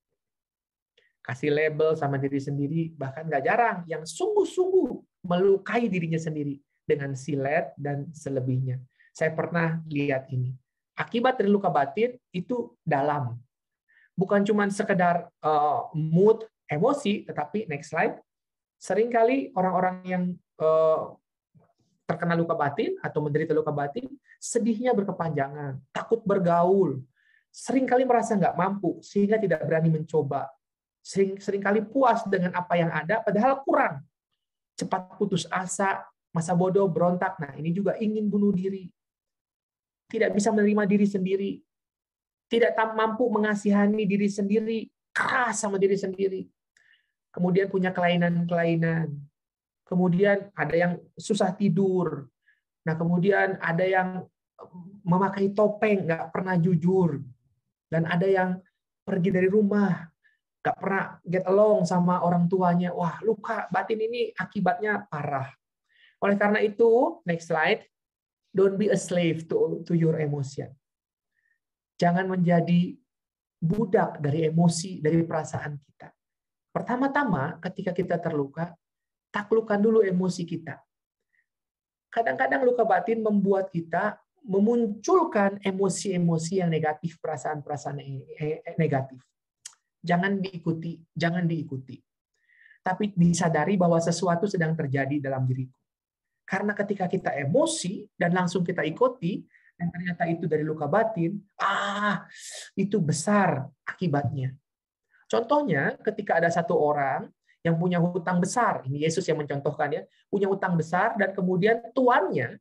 S1: Kasih label sama diri sendiri, bahkan nggak jarang yang sungguh-sungguh melukai dirinya sendiri dengan silet dan selebihnya. Saya pernah lihat ini. Akibat dari luka batin itu dalam. Bukan cuma sekedar uh, mood, emosi, tetapi next slide. Seringkali orang-orang yang uh, terkena luka batin atau menderita luka batin, sedihnya berkepanjangan, takut bergaul, seringkali merasa nggak mampu, sehingga tidak berani mencoba. Sering, seringkali puas dengan apa yang ada, padahal kurang. Cepat putus asa, masa bodoh, berontak. Nah, ini juga ingin bunuh diri. Tidak bisa menerima diri sendiri, tidak mampu mengasihani diri sendiri, keras sama diri sendiri. Kemudian punya kelainan-kelainan. Kemudian ada yang susah tidur. Nah, kemudian ada yang memakai topeng, nggak pernah jujur. Dan ada yang pergi dari rumah, nggak pernah get along sama orang tuanya. Wah, luka batin ini akibatnya parah. Oleh karena itu, next slide, don't be a slave to, to your emotion. Jangan menjadi budak dari emosi, dari perasaan kita. Pertama-tama, ketika kita terluka, taklukkan dulu emosi kita. Kadang-kadang luka batin membuat kita memunculkan emosi-emosi yang negatif, perasaan-perasaan negatif. Jangan diikuti, jangan diikuti. Tapi disadari bahwa sesuatu sedang terjadi dalam diriku. Karena ketika kita emosi dan langsung kita ikuti, dan ternyata itu dari luka batin, ah, itu besar akibatnya. Contohnya, ketika ada satu orang yang punya hutang besar, ini Yesus yang mencontohkan ya, punya hutang besar dan kemudian tuannya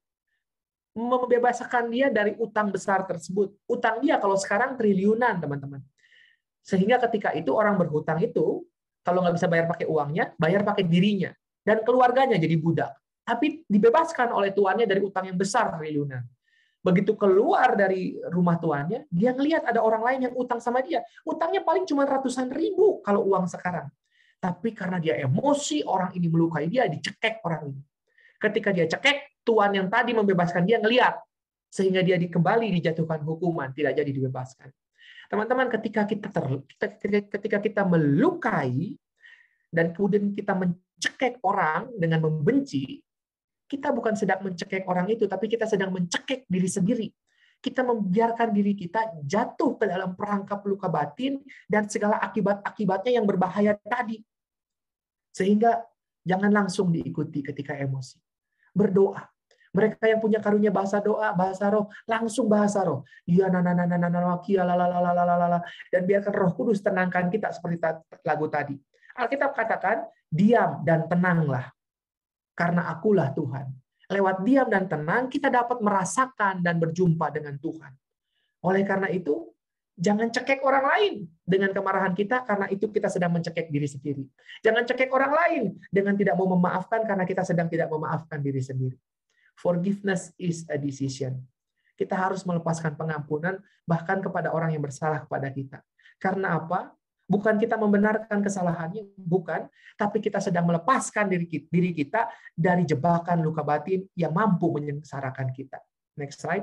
S1: membebaskan dia dari utang besar tersebut. Utang dia kalau sekarang triliunan, teman-teman. Sehingga ketika itu orang berhutang itu, kalau nggak bisa bayar pakai uangnya, bayar pakai dirinya. Dan keluarganya jadi budak. Tapi dibebaskan oleh tuannya dari utang yang besar triliunan. Begitu keluar dari rumah tuannya, dia ngelihat ada orang lain yang utang sama dia. Utangnya paling cuma ratusan ribu kalau uang sekarang. Tapi karena dia emosi, orang ini melukai dia, dicekek orang ini. Ketika dia cekek, tuan yang tadi membebaskan dia ngelihat. Sehingga dia kembali dijatuhkan hukuman, tidak jadi dibebaskan. Teman-teman, ketika kita ter, ketika kita melukai, dan kemudian kita mencekek orang dengan membenci, kita bukan sedang mencekek orang itu, tapi kita sedang mencekek diri sendiri. Kita membiarkan diri kita jatuh ke dalam perangkap luka batin dan segala akibat-akibatnya yang berbahaya tadi. Sehingga jangan langsung diikuti ketika emosi. Berdoa. Mereka yang punya karunia bahasa doa, bahasa roh, langsung bahasa roh. Ya na na na na na na kia la la la la la la, dan biarkan Roh Kudus tenangkan kita seperti lagu tadi. Alkitab katakan, diam dan tenanglah. Karena akulah Tuhan. Lewat diam dan tenang, kita dapat merasakan dan berjumpa dengan Tuhan. Oleh karena itu, jangan cekek orang lain dengan kemarahan kita, karena itu kita sedang mencekek diri sendiri. Jangan cekek orang lain dengan tidak mau memaafkan, karena kita sedang tidak memaafkan diri sendiri. Forgiveness is a decision. Kita harus melepaskan pengampunan, bahkan kepada orang yang bersalah kepada kita. Karena apa? Bukan kita membenarkan kesalahannya, bukan, tapi kita sedang melepaskan diri kita dari jebakan luka batin yang mampu menyengsarakan kita. Next slide.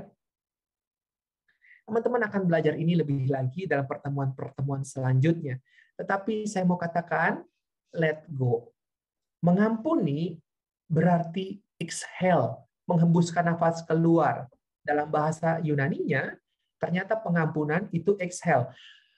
S1: Teman-teman akan belajar ini lebih lagi dalam pertemuan-pertemuan selanjutnya. Tetapi saya mau katakan, let go. Mengampuni berarti exhale, menghembuskan nafas keluar. Dalam bahasa Yunaninya, ternyata pengampunan itu exhale.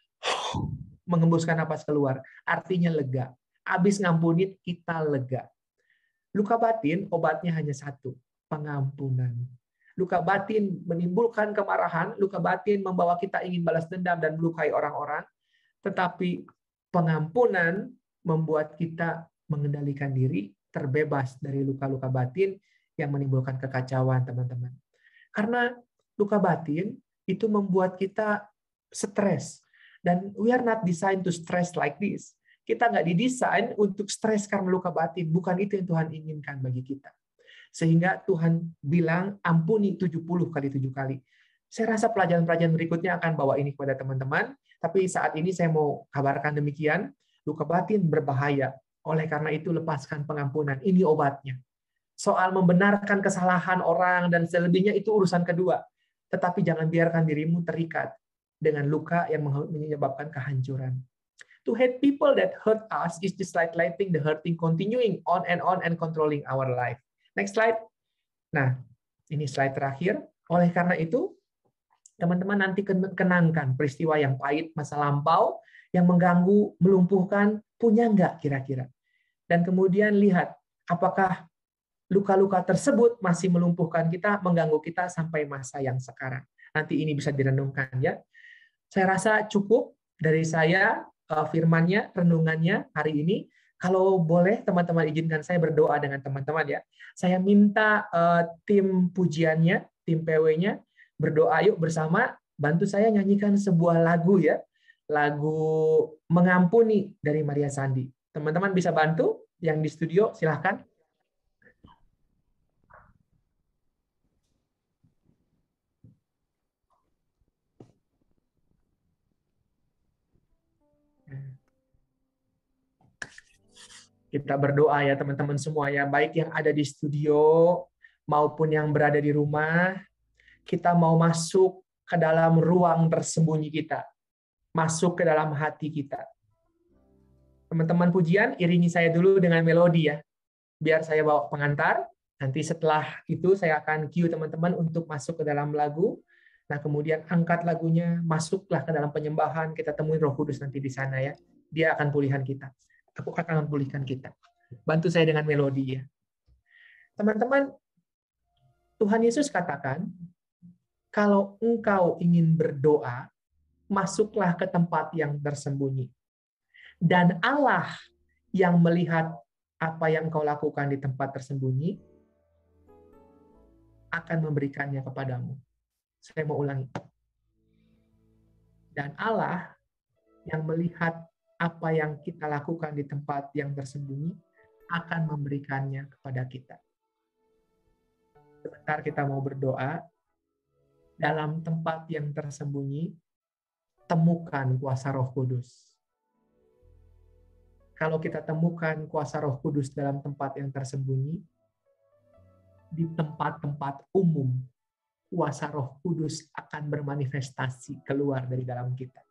S1: Menghembuskan napas keluar, artinya lega. Habis ngampunin, kita lega. Luka batin, obatnya hanya satu, pengampunan. Luka batin menimbulkan kemarahan, luka batin membawa kita ingin balas dendam dan melukai orang-orang, tetapi pengampunan membuat kita mengendalikan diri, terbebas dari luka-luka batin yang menimbulkan kekacauan, teman-teman. Karena luka batin itu membuat kita stres. Dan we are not designed to stress like this. Kita nggak didesain untuk stres karena luka batin. Bukan itu yang Tuhan inginkan bagi kita. Sehingga Tuhan bilang, ampuni tujuh puluh kali tujuh kali. Saya rasa pelajaran-pelajaran berikutnya akan bawa ini kepada teman-teman. Tapi saat ini saya mau kabarkan demikian. Luka batin berbahaya. Oleh karena itu, lepaskan pengampunan. Ini obatnya. Soal membenarkan kesalahan orang dan selebihnya itu urusan kedua. Tetapi jangan biarkan dirimu terikat dengan luka yang menyebabkan kehancuran. To hate people that hurt us is just like letting the hurting continuing on and on and controlling our life. Next slide. Nah, ini slide terakhir. Oleh karena itu, teman-teman nanti kenangkan peristiwa yang pahit masa lampau, yang mengganggu, melumpuhkan, punya nggak kira-kira? Dan kemudian lihat, apakah luka-luka tersebut masih melumpuhkan kita, mengganggu kita sampai masa yang sekarang. Nanti ini bisa direnungkan ya. Saya rasa cukup dari saya firman-nya, renungannya hari ini. Kalau boleh teman-teman izinkan saya berdoa dengan teman-teman ya. Saya minta uh, tim pujiannya, tim P W-nya berdoa yuk bersama, bantu saya nyanyikan sebuah lagu ya. Lagu Mengampuni dari Maria Sandi. Teman-teman bisa bantu yang di studio, silahkan. Kita berdoa ya teman-teman semua ya, baik yang ada di studio maupun yang berada di rumah. Kita mau masuk ke dalam ruang tersembunyi kita, masuk ke dalam hati kita. Teman-teman pujian, iringi saya dulu dengan melodi ya, biar saya bawa pengantar. Nanti setelah itu saya akan cue teman-teman untuk masuk ke dalam lagu. Nah kemudian angkat lagunya, masuklah ke dalam penyembahan, kita temui Roh Kudus nanti di sana ya. Dia akan pulihkan kita. Aku akan pulihkan kita. Bantu saya dengan melodi ya. Teman-teman, Tuhan Yesus katakan, kalau engkau ingin berdoa, masuklah ke tempat yang tersembunyi. Dan Allah yang melihat apa yang engkau lakukan di tempat tersembunyi, akan memberikannya kepadamu. Saya mau ulangi. Dan Allah yang melihat apa yang kita lakukan di tempat yang tersembunyi akan memberikannya kepada kita. Sebentar kita mau berdoa. dalam tempat yang tersembunyi, temukan kuasa Roh Kudus. Kalau kita temukan kuasa Roh Kudus dalam tempat yang tersembunyi, di tempat-tempat umum, kuasa Roh Kudus akan bermanifestasi keluar dari dalam kita.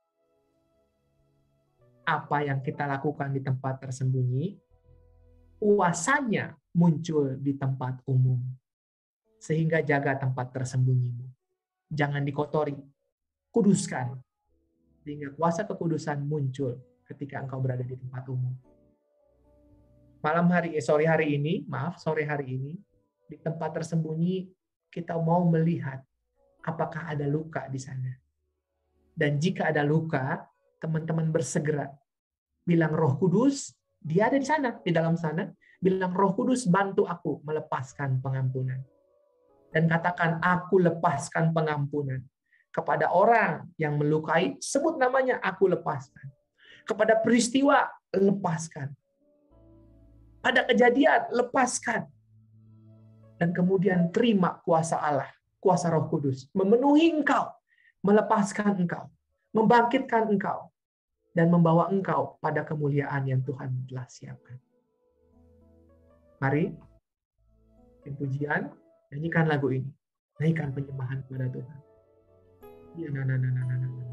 S1: Apa yang kita lakukan di tempat tersembunyi, kuasanya muncul di tempat umum. Sehingga jaga tempat tersembunyimu. Jangan dikotori, kuduskan. Sehingga kuasa kekudusan muncul ketika engkau berada di tempat umum. Malam hari, eh, sore hari ini, maaf, sore hari ini, di tempat tersembunyi, kita mau melihat apakah ada luka di sana. Dan jika ada luka, teman-teman bersegera. Bilang Roh Kudus, dia ada di sana, di dalam sana. Bilang Roh Kudus, bantu aku melepaskan pengampunan. Dan katakan, aku lepaskan pengampunan. Kepada orang yang melukai, sebut namanya, aku lepaskan. Kepada peristiwa, lepaskan. Pada kejadian, lepaskan. Dan kemudian terima kuasa Allah, kuasa Roh Kudus. Memenuhi engkau, melepaskan engkau, membangkitkan engkau, dan membawa engkau pada kemuliaan yang Tuhan telah siapkan. Mari, pujian, nyanyikan lagu ini. Naikkan penyembahan kepada Tuhan. Ya, na, na, na, na, na, na.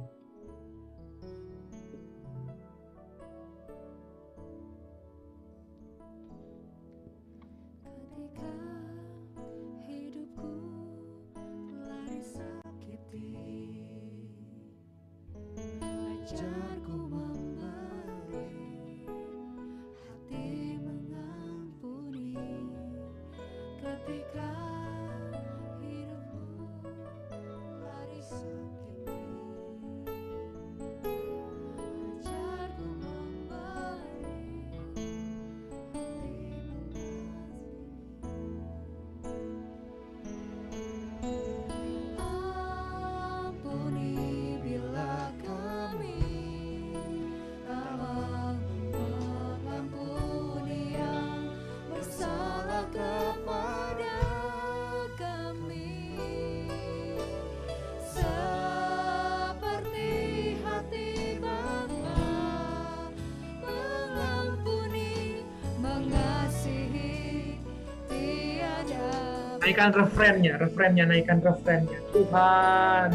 S1: Naikkan refrennya, refrennya, naikkan refrennya. Tuhan,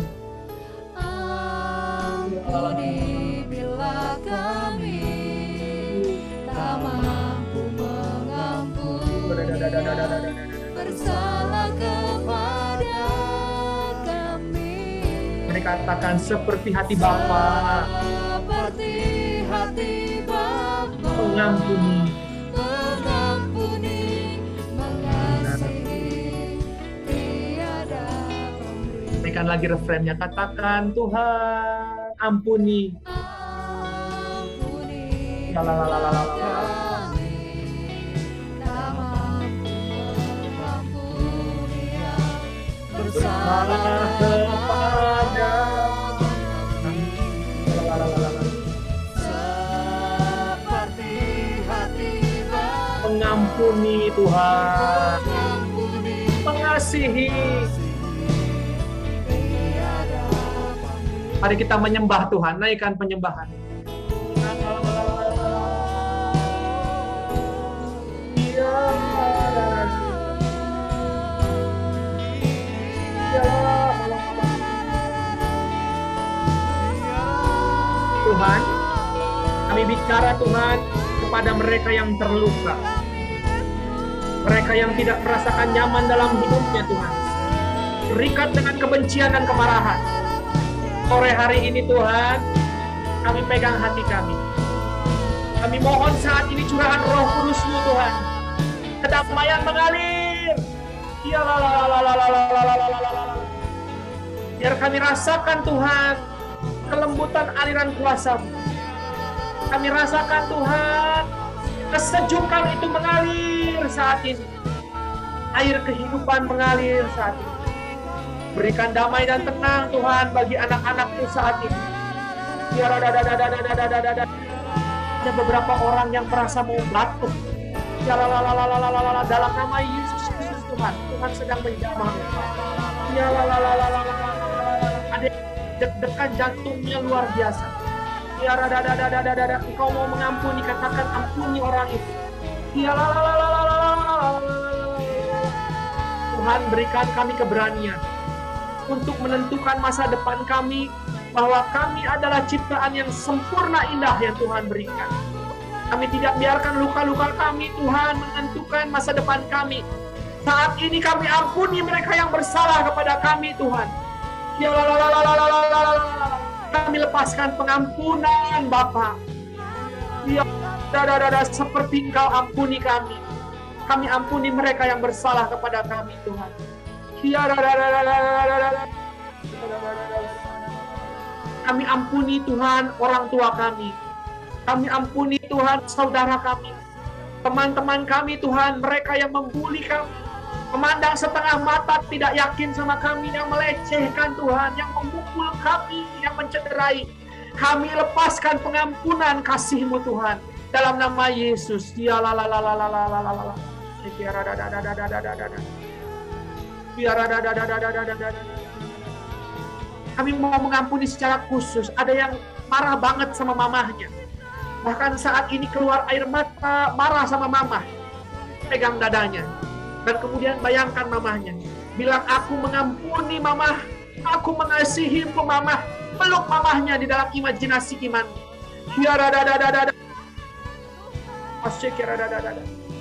S2: ampuni bila kami tak mampu mengampuni bersalah kepada kami.
S1: Mereka katakan seperti hati Bapa,
S2: seperti hati Bapa,
S1: mengampuni. Naikkan lagi refrennya, katakan Tuhan, ampuni.
S2: Ampuni
S1: Lalalalalalala.
S2: kami, tak mampu mengampuni yang bersalah kepada kami.
S1: Lalalalalalala.
S2: Seperti hati Bapa,
S1: Mengampuni Tuhan,
S2: mengampuni
S1: mengasihi. Mari kita menyembah Tuhan, naikkan penyembahan. Tuhan, kami bicara Tuhan kepada mereka yang terluka. Mereka yang tidak merasakan nyaman dalam hidupnya Tuhan. Terikat dengan kebencian dan kemarahan. Sore hari ini Tuhan, kami pegang hati kami. Kami mohon saat ini curahan Roh Kudus-Mu Tuhan. Kedamaian mengalir. Ya la la la la la la la la la la la. Biar kami rasakan Tuhan kelembutan aliran kuasa-Mu. Kami rasakan Tuhan kesejukan itu mengalir saat ini. Air kehidupan mengalir saat ini. Berikan damai dan tenang Tuhan bagi anak-anak-Mu saat ini. Ya, da, da, da, da, da, da, da, da, da. Ada beberapa orang yang merasa mau batuk. Ya, la, la, la, la, la, la, la, la. Dalam nama Yesus Kristus Tuhan, Tuhan sedang menjamah. Ya, Ya la la la la la la la la la. Ada yang deg-degan jantungnya luar biasa. Ya da da da da da da da. Engkau mau mengampuni, katakan ampuni orang itu. Ya la la la la la la la la. Tuhan berikan kami keberanian untuk menentukan masa depan kami, bahwa kami adalah ciptaan yang sempurna indah yang Tuhan berikan. Kami tidak biarkan luka-luka kami, Tuhan, menentukan masa depan kami. Saat ini kami ampuni mereka yang bersalah kepada kami, Tuhan. Ya la la la la la la la la la. Kami lepaskan pengampunan, Bapa. Ya da da da da, seperti Engkau ampuni kami. Kami ampuni mereka yang bersalah kepada kami, Tuhan. Ya da da da da da da da. Kami ampuni, Tuhan, orang tua kami. Kami ampuni, Tuhan, saudara kami. Teman-teman kami, Tuhan, mereka yang membuli kami. Memandang setengah mata, tidak yakin sama kami, yang melecehkan, Tuhan, yang memukul kami, yang mencederai. Kami lepaskan pengampunan kasih-Mu, Tuhan. Dalam nama Yesus. Ya la la la la la la la la la. Biar ada ada ada ada ada ada. Biar ada ada ada ada ada ada. Kami mau mengampuni secara khusus. Ada yang marah banget sama mamahnya. Bahkan saat ini keluar air mata, marah sama mamah. Pegang dadanya. Dan kemudian bayangkan mamahnya. Bilang, aku mengampuni mamah. Aku mengasihimu mamah. Peluk mamahnya di dalam imajinasi iman. Biar ada ada ada ada. Asyik ada ada ada ada.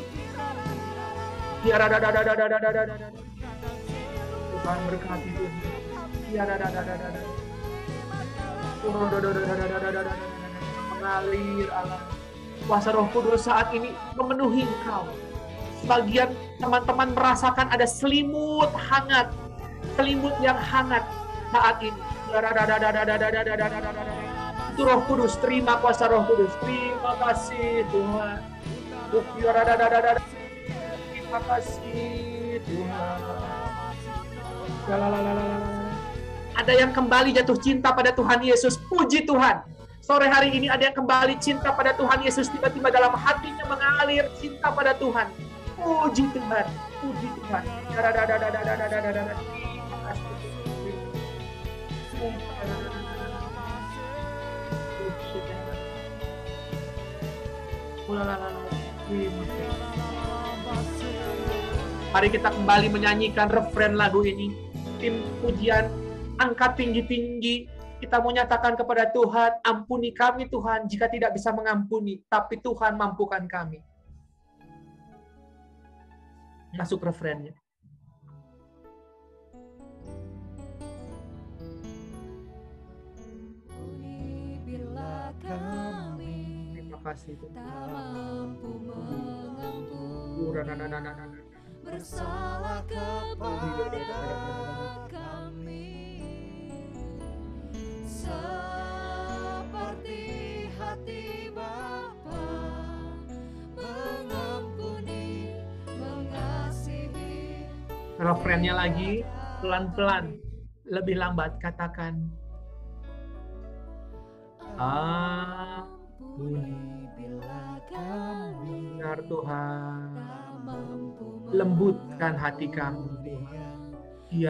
S1: Biar ada ada ada ada ada ada ada. Tuhan berkati Tuhan. Biar ada ada ada ada. Mengalir Allah. Kuasa Roh Kudus saat ini memenuhi engkau. Sebagian teman-teman merasakan ada selimut hangat, selimut yang hangat saat ini. Itu Roh Kudus, terima kuasa Roh Kudus. Terima kasih Tuhan. Terima kasih Tuhan. Ada yang kembali jatuh cinta pada Tuhan Yesus. Puji Tuhan. Sore hari ini ada yang kembali cinta pada Tuhan Yesus. Tiba-tiba dalam hatinya mengalir cinta pada Tuhan. Puji Tuhan. Puji Tuhan. Mari kita kembali menyanyikan refren lagu ini. Tim pujian, angkat tinggi-tinggi. Kita mau nyatakan kepada Tuhan, ampuni kami Tuhan jika tidak bisa mengampuni, tapi Tuhan mampukan kami. Masuk refrennya.
S2: Bila kami
S1: Terima kasih Tuhan.
S2: tak mampu mengampuni, bersalah kepada kami, seperti hati Bapa, mengampuni, mengasihi.
S1: Refrennya lagi, pelan-pelan, lebih lambat, katakan. Ampuni
S2: bila kami
S1: benar Tuhan,
S2: tak mampu
S1: lembutkan hati kami Tuhan. Ya,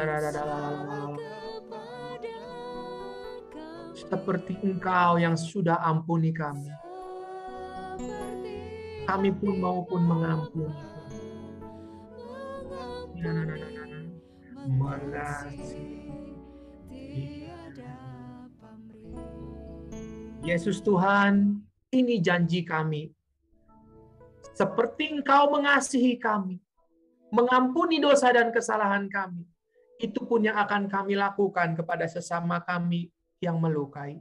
S1: seperti Engkau yang sudah ampuni kami, kami pun maupun mengampuni. Ya, na, na, na, na, na. Mengasihi. Yesus Tuhan, ini janji kami. Seperti Engkau mengasihi kami, mengampuni dosa dan kesalahan kami, itu pun yang akan kami lakukan kepada sesama kami yang melukai.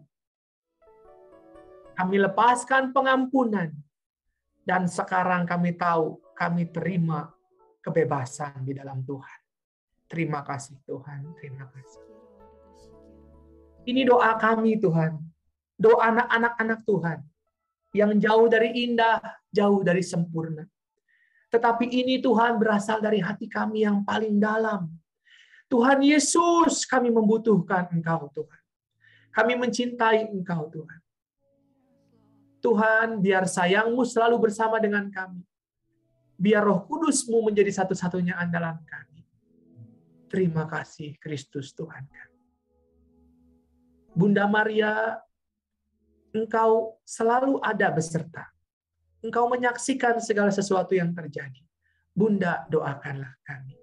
S1: Kami lepaskan pengampunan, dan sekarang kami tahu kami terima kebebasan di dalam Tuhan. Terima kasih Tuhan, terima kasih. Ini doa kami Tuhan, doa anak-anak Tuhan, yang jauh dari indah, jauh dari sempurna. Tetapi ini Tuhan berasal dari hati kami yang paling dalam. Tuhan Yesus, kami membutuhkan Engkau Tuhan. Kami mencintai Engkau Tuhan. Tuhan, biar sayang-Mu selalu bersama dengan kami. Biar Roh Kudus-Mu menjadi satu-satunya andalan kami. Terima kasih Kristus Tuhan kami. Bunda Maria, Engkau selalu ada beserta. Engkau menyaksikan segala sesuatu yang terjadi. Bunda, doakanlah kami.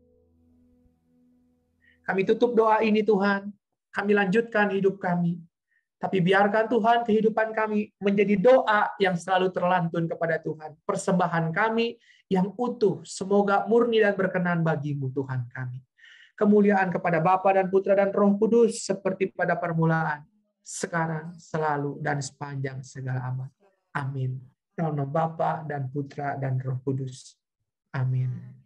S1: Kami tutup doa ini Tuhan. Kami lanjutkan hidup kami. Tapi biarkan Tuhan kehidupan kami menjadi doa yang selalu terlantun kepada Tuhan. Persembahan kami yang utuh, semoga murni dan berkenan bagimu Tuhan kami. Kemuliaan kepada Bapa dan Putra dan Roh Kudus seperti pada permulaan, sekarang, selalu, dan sepanjang segala abad. Amin. Dalam nama Bapa dan Putra dan Roh Kudus. Amin.